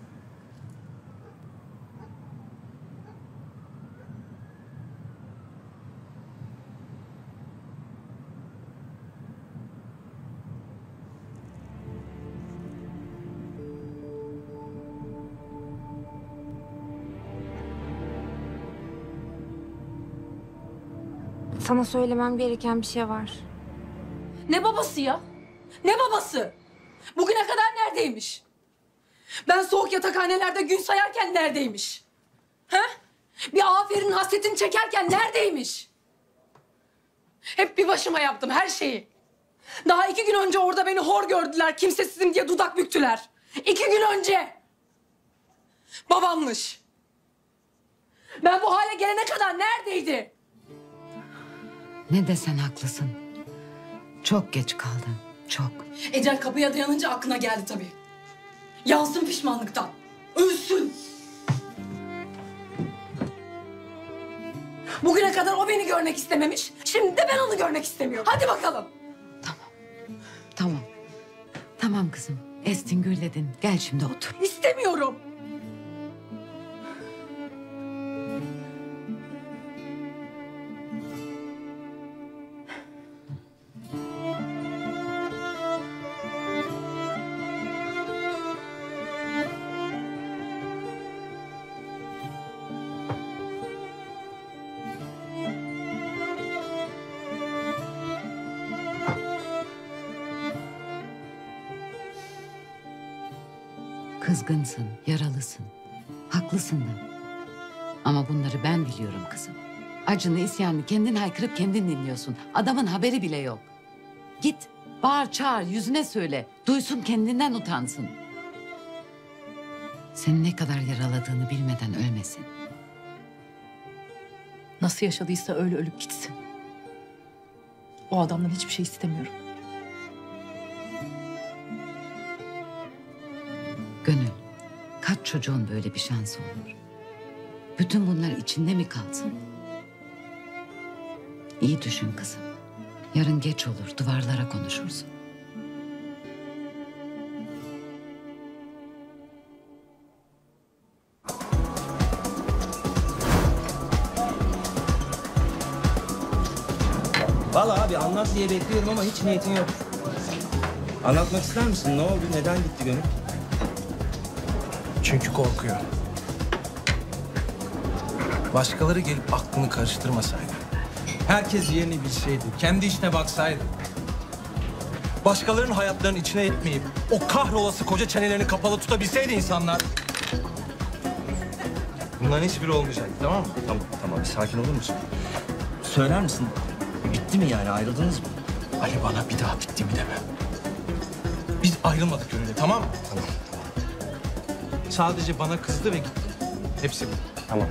Sana söylemem gereken bir şey var. Ne babası ya? Ne babası? Bugüne kadar neredeymiş? Ben soğuk yatakhanelerde gün sayarken neredeymiş? He? Bir aferin hasretini çekerken neredeymiş? Hep bir başıma yaptım her şeyi. Daha 2 gün önce orada beni hor gördüler, kimsesizim diye dudak büktüler. 2 gün önce. Babammış. Ben bu hale gelene kadar neredeydi? Ne desen haklısın. Çok geç kaldın, çok. Ecel kapıya dayanınca aklına geldi tabii. Yansın pişmanlıktan. Ölsün. Bugüne kadar o beni görmek istememiş. Şimdi de ben onu görmek istemiyorum. Hadi bakalım. Tamam. Tamam kızım. Estin gürledin. Gel şimdi otur. İstemiyorum. Kızgınsın, yaralısın. Haklısın da. Ama bunları ben biliyorum kızım. Acını, isyanını kendin haykırıp kendin dinliyorsun. Adamın haberi bile yok. Git, bağır çağır, yüzüne söyle. Duysun, kendinden utansın. Seni ne kadar yaraladığını bilmeden ölmesin. Nasıl yaşadıysa öyle ölüp gitsin. O adamdan hiçbir şey istemiyorum. Gönül, kaç çocuğun böyle bir şansı olur? Bütün bunlar içinde mi kalsın? İyi düşün kızım. Yarın geç olur, duvarlara konuşursun. Vallahi abi anlat diye bekliyorum ama hiç niyetin yok. Anlatmak ister misin? Ne oldu? Neden gitti Gönül? Çünkü korkuyor. Başkaları gelip aklını karıştırmasaydı. Herkes yerini bilseydi, kendi işine baksaydı. Başkalarının hayatlarının içine etmeyip o kahrolası koca çenelerini kapalı tutabilseydi insanlar. Bunların hiçbiri olmayacak, tamam mı? Tamam bir sakin olur musun? Söyler misin? Bitti mi yani? Ayrıldınız mı? Ali bana bir daha bitti mi deme. Biz ayrılmadık Gönül'le, tamam mı? Tamam. Sadece bana kızdı ve gitti. Hepsi bu. Tamam.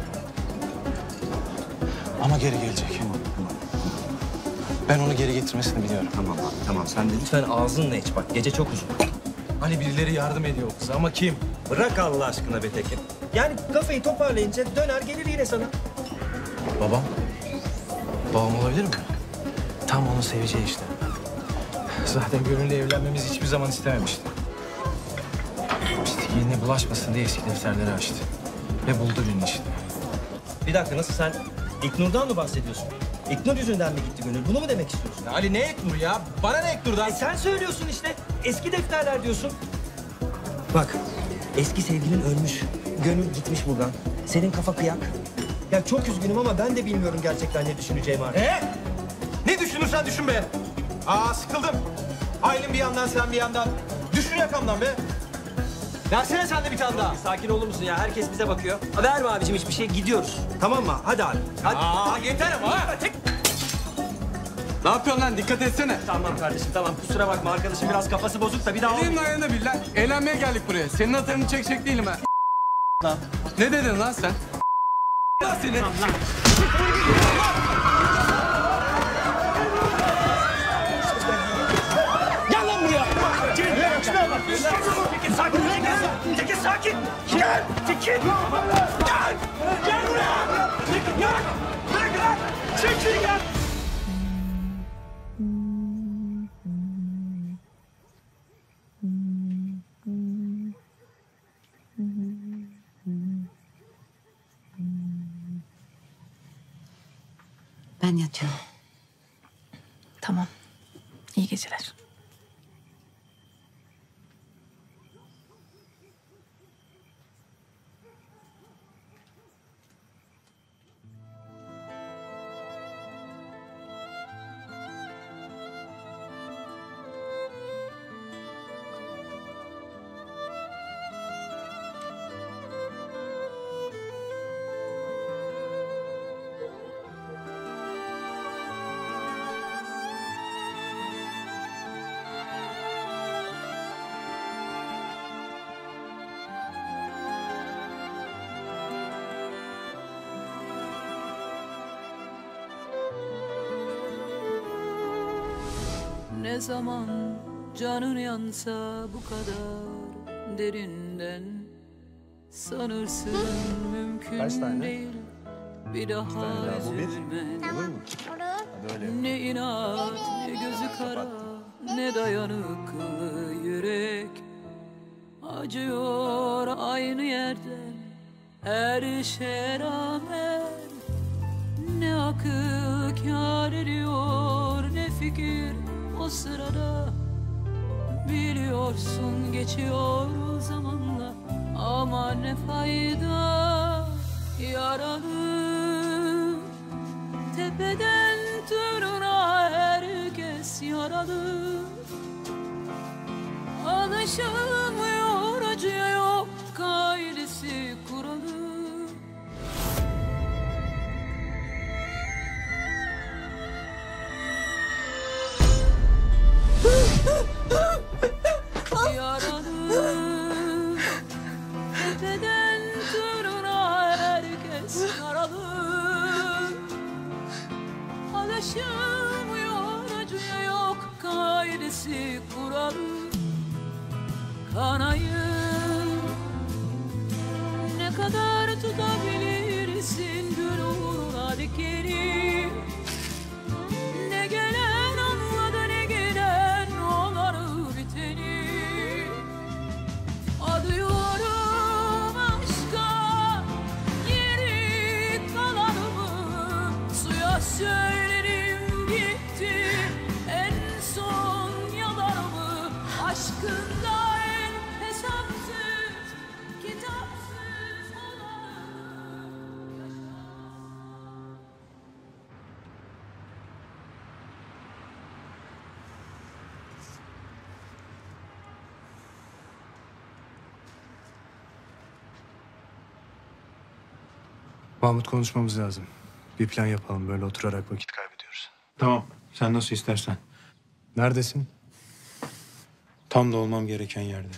Ama geri gelecek. Ben onu geri getirmesini biliyorum. Tamam abi, tamam. Sen de lütfen ağzınla iç bak. Gece çok uzun. Hani birileri yardım ediyor o kıza ama kim? Bırak Allah aşkına be Tekin. Yani kafayı toparlayınca döner gelir yine sana. Babam? Babam olabilir mi? Tam onun seveceği işte. Zaten Gönül'le evlenmemizi hiçbir zaman istememişti. Pislik yerine bulaşmasın diye eski defterleri açtı. Ve buldu birini işte. Bir dakika nasıl sen İlknur'dan mı bahsediyorsun? İlknur yüzünden mi gitti Gönül? Bunu mu demek istiyorsun? Ya Ali ne İlknur ya? Bana ne İlknur'dan? Sen söylüyorsun işte. Eski defterler diyorsun. Bak eski sevgilin ölmüş. Gönül gitmiş buradan. Senin kafa kıyak. Ya çok üzgünüm ama ben de bilmiyorum gerçekten ne düşüneceğimi artık. Ne düşünürsen düşün be. Sıkıldım. Aylin bir yandan sen bir yandan. Düşün yakamdan be. Versene sen de bir tane daha. Sakin olur musun ya? Herkes bize bakıyor. Verme abicim hiçbir şey. Gidiyoruz. Tamam mı? Hadi abi. Hadi. Yeter ama ha. Ne yapıyorsun lan? Dikkat etsene. Tamam kardeşim tamam. Kusura bakma arkadaşım biraz kafası bozuk da bir daha Benim ayağına bil lan. Eğlenmeye geldik buraya. Senin atarını çekecek değilim ha. Lan. Ne dedin lan sen? Lan seni. Gel lan buraya. Şuna bak. Tekin sakin. Tekin sakin. Gel. Tekin. Gel. Gel buraya. Tekin gel. Bırak lan. Çekil gel. Ben yatıyorum. Tamam. İyi geceler. Ne zaman canın yansa bu kadar derinden, sanırsın mümkün değil bir daha üzülmen. Ne inat ne gözü kara ne dayanıklı yürek, acıyor aynı yerden her şeye rağmen. Ne akıl kâr ediyor ne fikir o sırada, biliyorsun geçiyor zamanla ama ne fayda. Yaralı tepeden tırnağa herkes yaralı, alışılmıyor acıya yok kaidesi kuralı. Yaralı tepeden tırnağa herkes yaralı, Yaşamıyor acıya yok kaidesi kuralı. Kanayı ne kadar tutabilirsin gün uğruna dikeni. Ne gelen anladı ne giden olanı biteni. Adıyorum aşka geri kalanımı. Suya söylerim gitti en son yalanımı. Aşkında en hesapsız kitapsız olanı. Mahmut, konuşmamız lazım. Bir plan yapalım. Böyle oturarak vakit kaybediyoruz. Tamam. Sen nasıl istersen. Neredesin? Tam da olmam gereken yerde.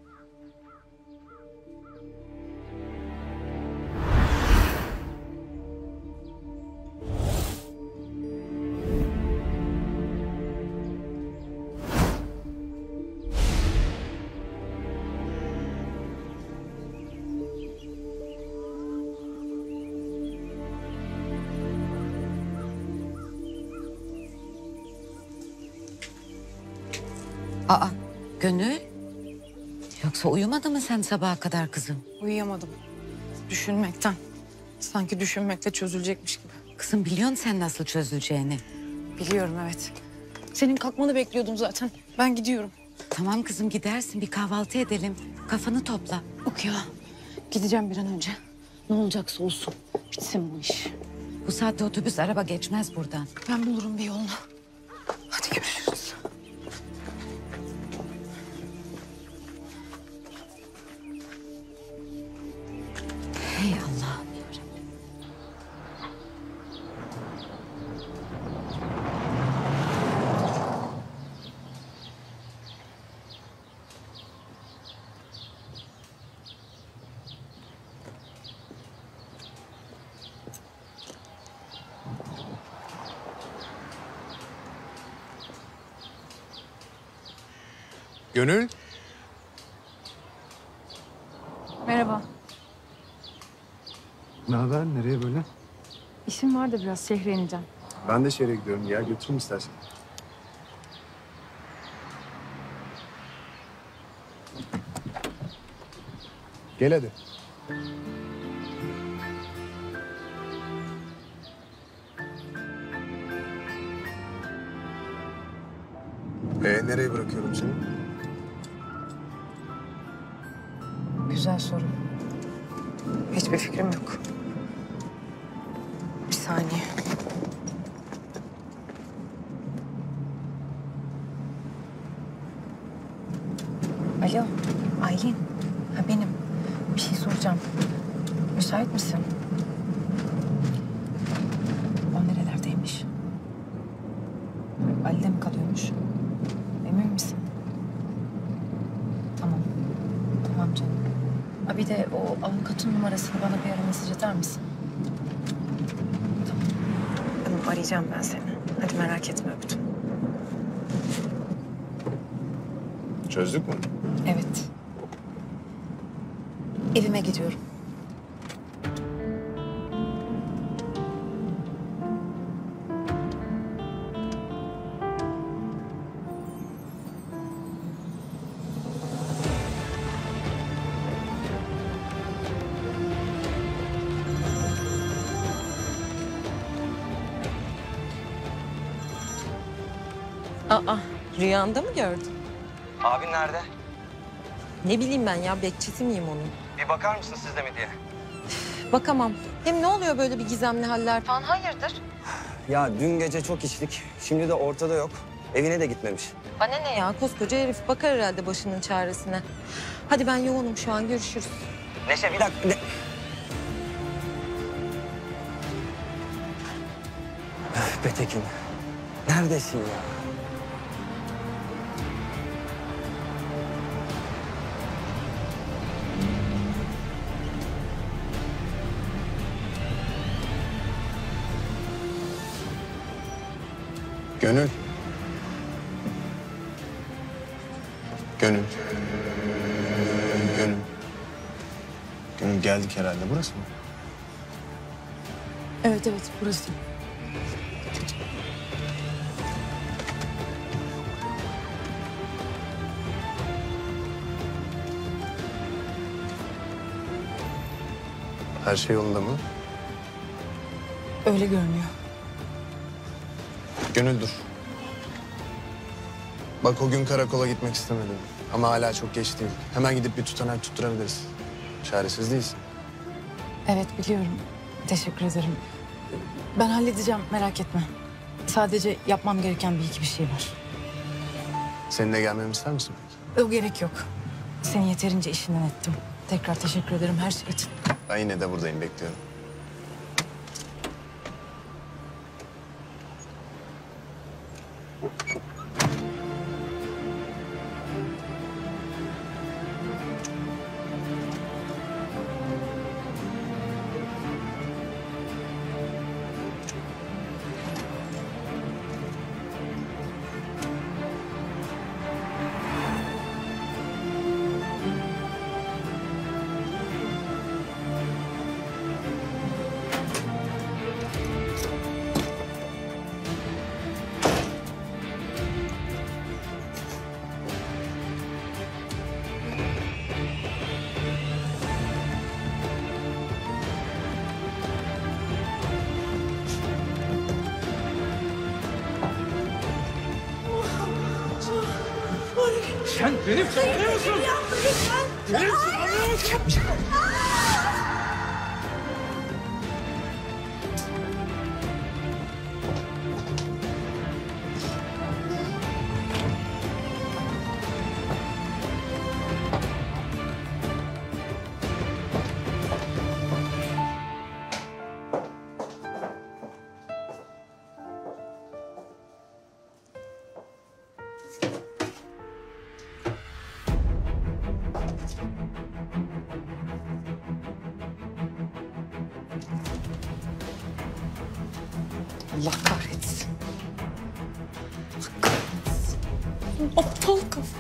Aa, Gönül. Yoksa uyumadın mı sen sabaha kadar kızım? Uyuyamadım. Düşünmekten. Sanki düşünmekle çözülecekmiş gibi. Kızım biliyorsun sen nasıl çözüleceğini. Biliyorum, evet. Senin kalkmanı bekliyordum zaten. Ben gidiyorum. Tamam kızım gidersin, bir kahvaltı edelim. Kafanı topla. Yok ya. Gideceğim bir an önce. Ne olacaksa olsun. Bitsin bu iş. Bu saatte otobüs araba geçmez buradan. Ben bulurum bir yolunu. Hadi görüşürüz. Hey Allah'ım yarabbim. Gönül. Merhaba. Ne haber? Nereye böyle? İşim var da biraz şehre ineceğim. Ben de şehre gidiyorum. Gel götüreyim istersen. Gel hadi. Nereye bırakıyorum seni? Güzel soru. Hiçbir fikrim yok. Bir saniye. Alo, Aylin. Ha benim. Bir şey soracağım. Müsait misin? O nerelerdeymiş? Ali'de mi kalıyormuş? Emin misin? Tamam. Tamam canım. Ha bir de o avukatın numarasını bana bir ara mesaj atar mısın? Tamam. Tamam, arayacağım ben seni. Hadi merak etme, öptüm. Çözdük mü? Evet. Evime gidiyorum. Aa, rüyanda mı gördün? Abin nerede? Ne bileyim ben ya, bekçisi miyim onun? Bir bakar mısın sizde mi diye? Bakamam. Hem ne oluyor böyle bir gizemli haller falan, hayırdır? Ya dün gece çok içtik. Şimdi de ortada yok. Evine de gitmemiş. Bana ne ya, koskoca herif bakar herhalde başının çaresine. Hadi ben yoğunum şu an, görüşürüz. Neşe bir dakika. Be Tekin. Neredesin ya? Gönül. Gönül. Gönül. Gönül geldik herhalde. Burası mı? Evet burası. Her şey yolunda mı? Öyle görünüyor. Gönül dur. Bak o gün karakola gitmek istemedim. Ama hala çok geç değil. Hemen gidip bir tutanak tutturabiliriz. Çaresiz değilsin. Evet biliyorum. Teşekkür ederim. Ben halledeceğim merak etme. Sadece yapmam gereken bir iki bir şey var. Seninle gelmemi ister misin peki? O gerek yok. Seni yeterince işinden ettim. Tekrar teşekkür ederim her şey için. Ben yine de buradayım, bekliyorum. Sen benim savunuyor musun? Benim savunuyor musun? Allah kahretsin. Allah kahretsin. Aptal kafa.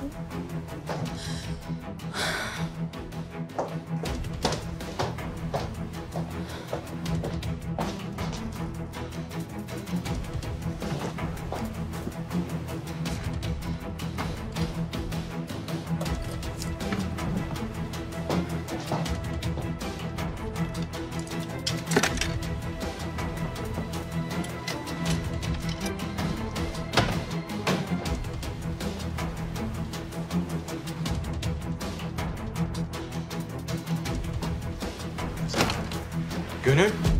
Gönül.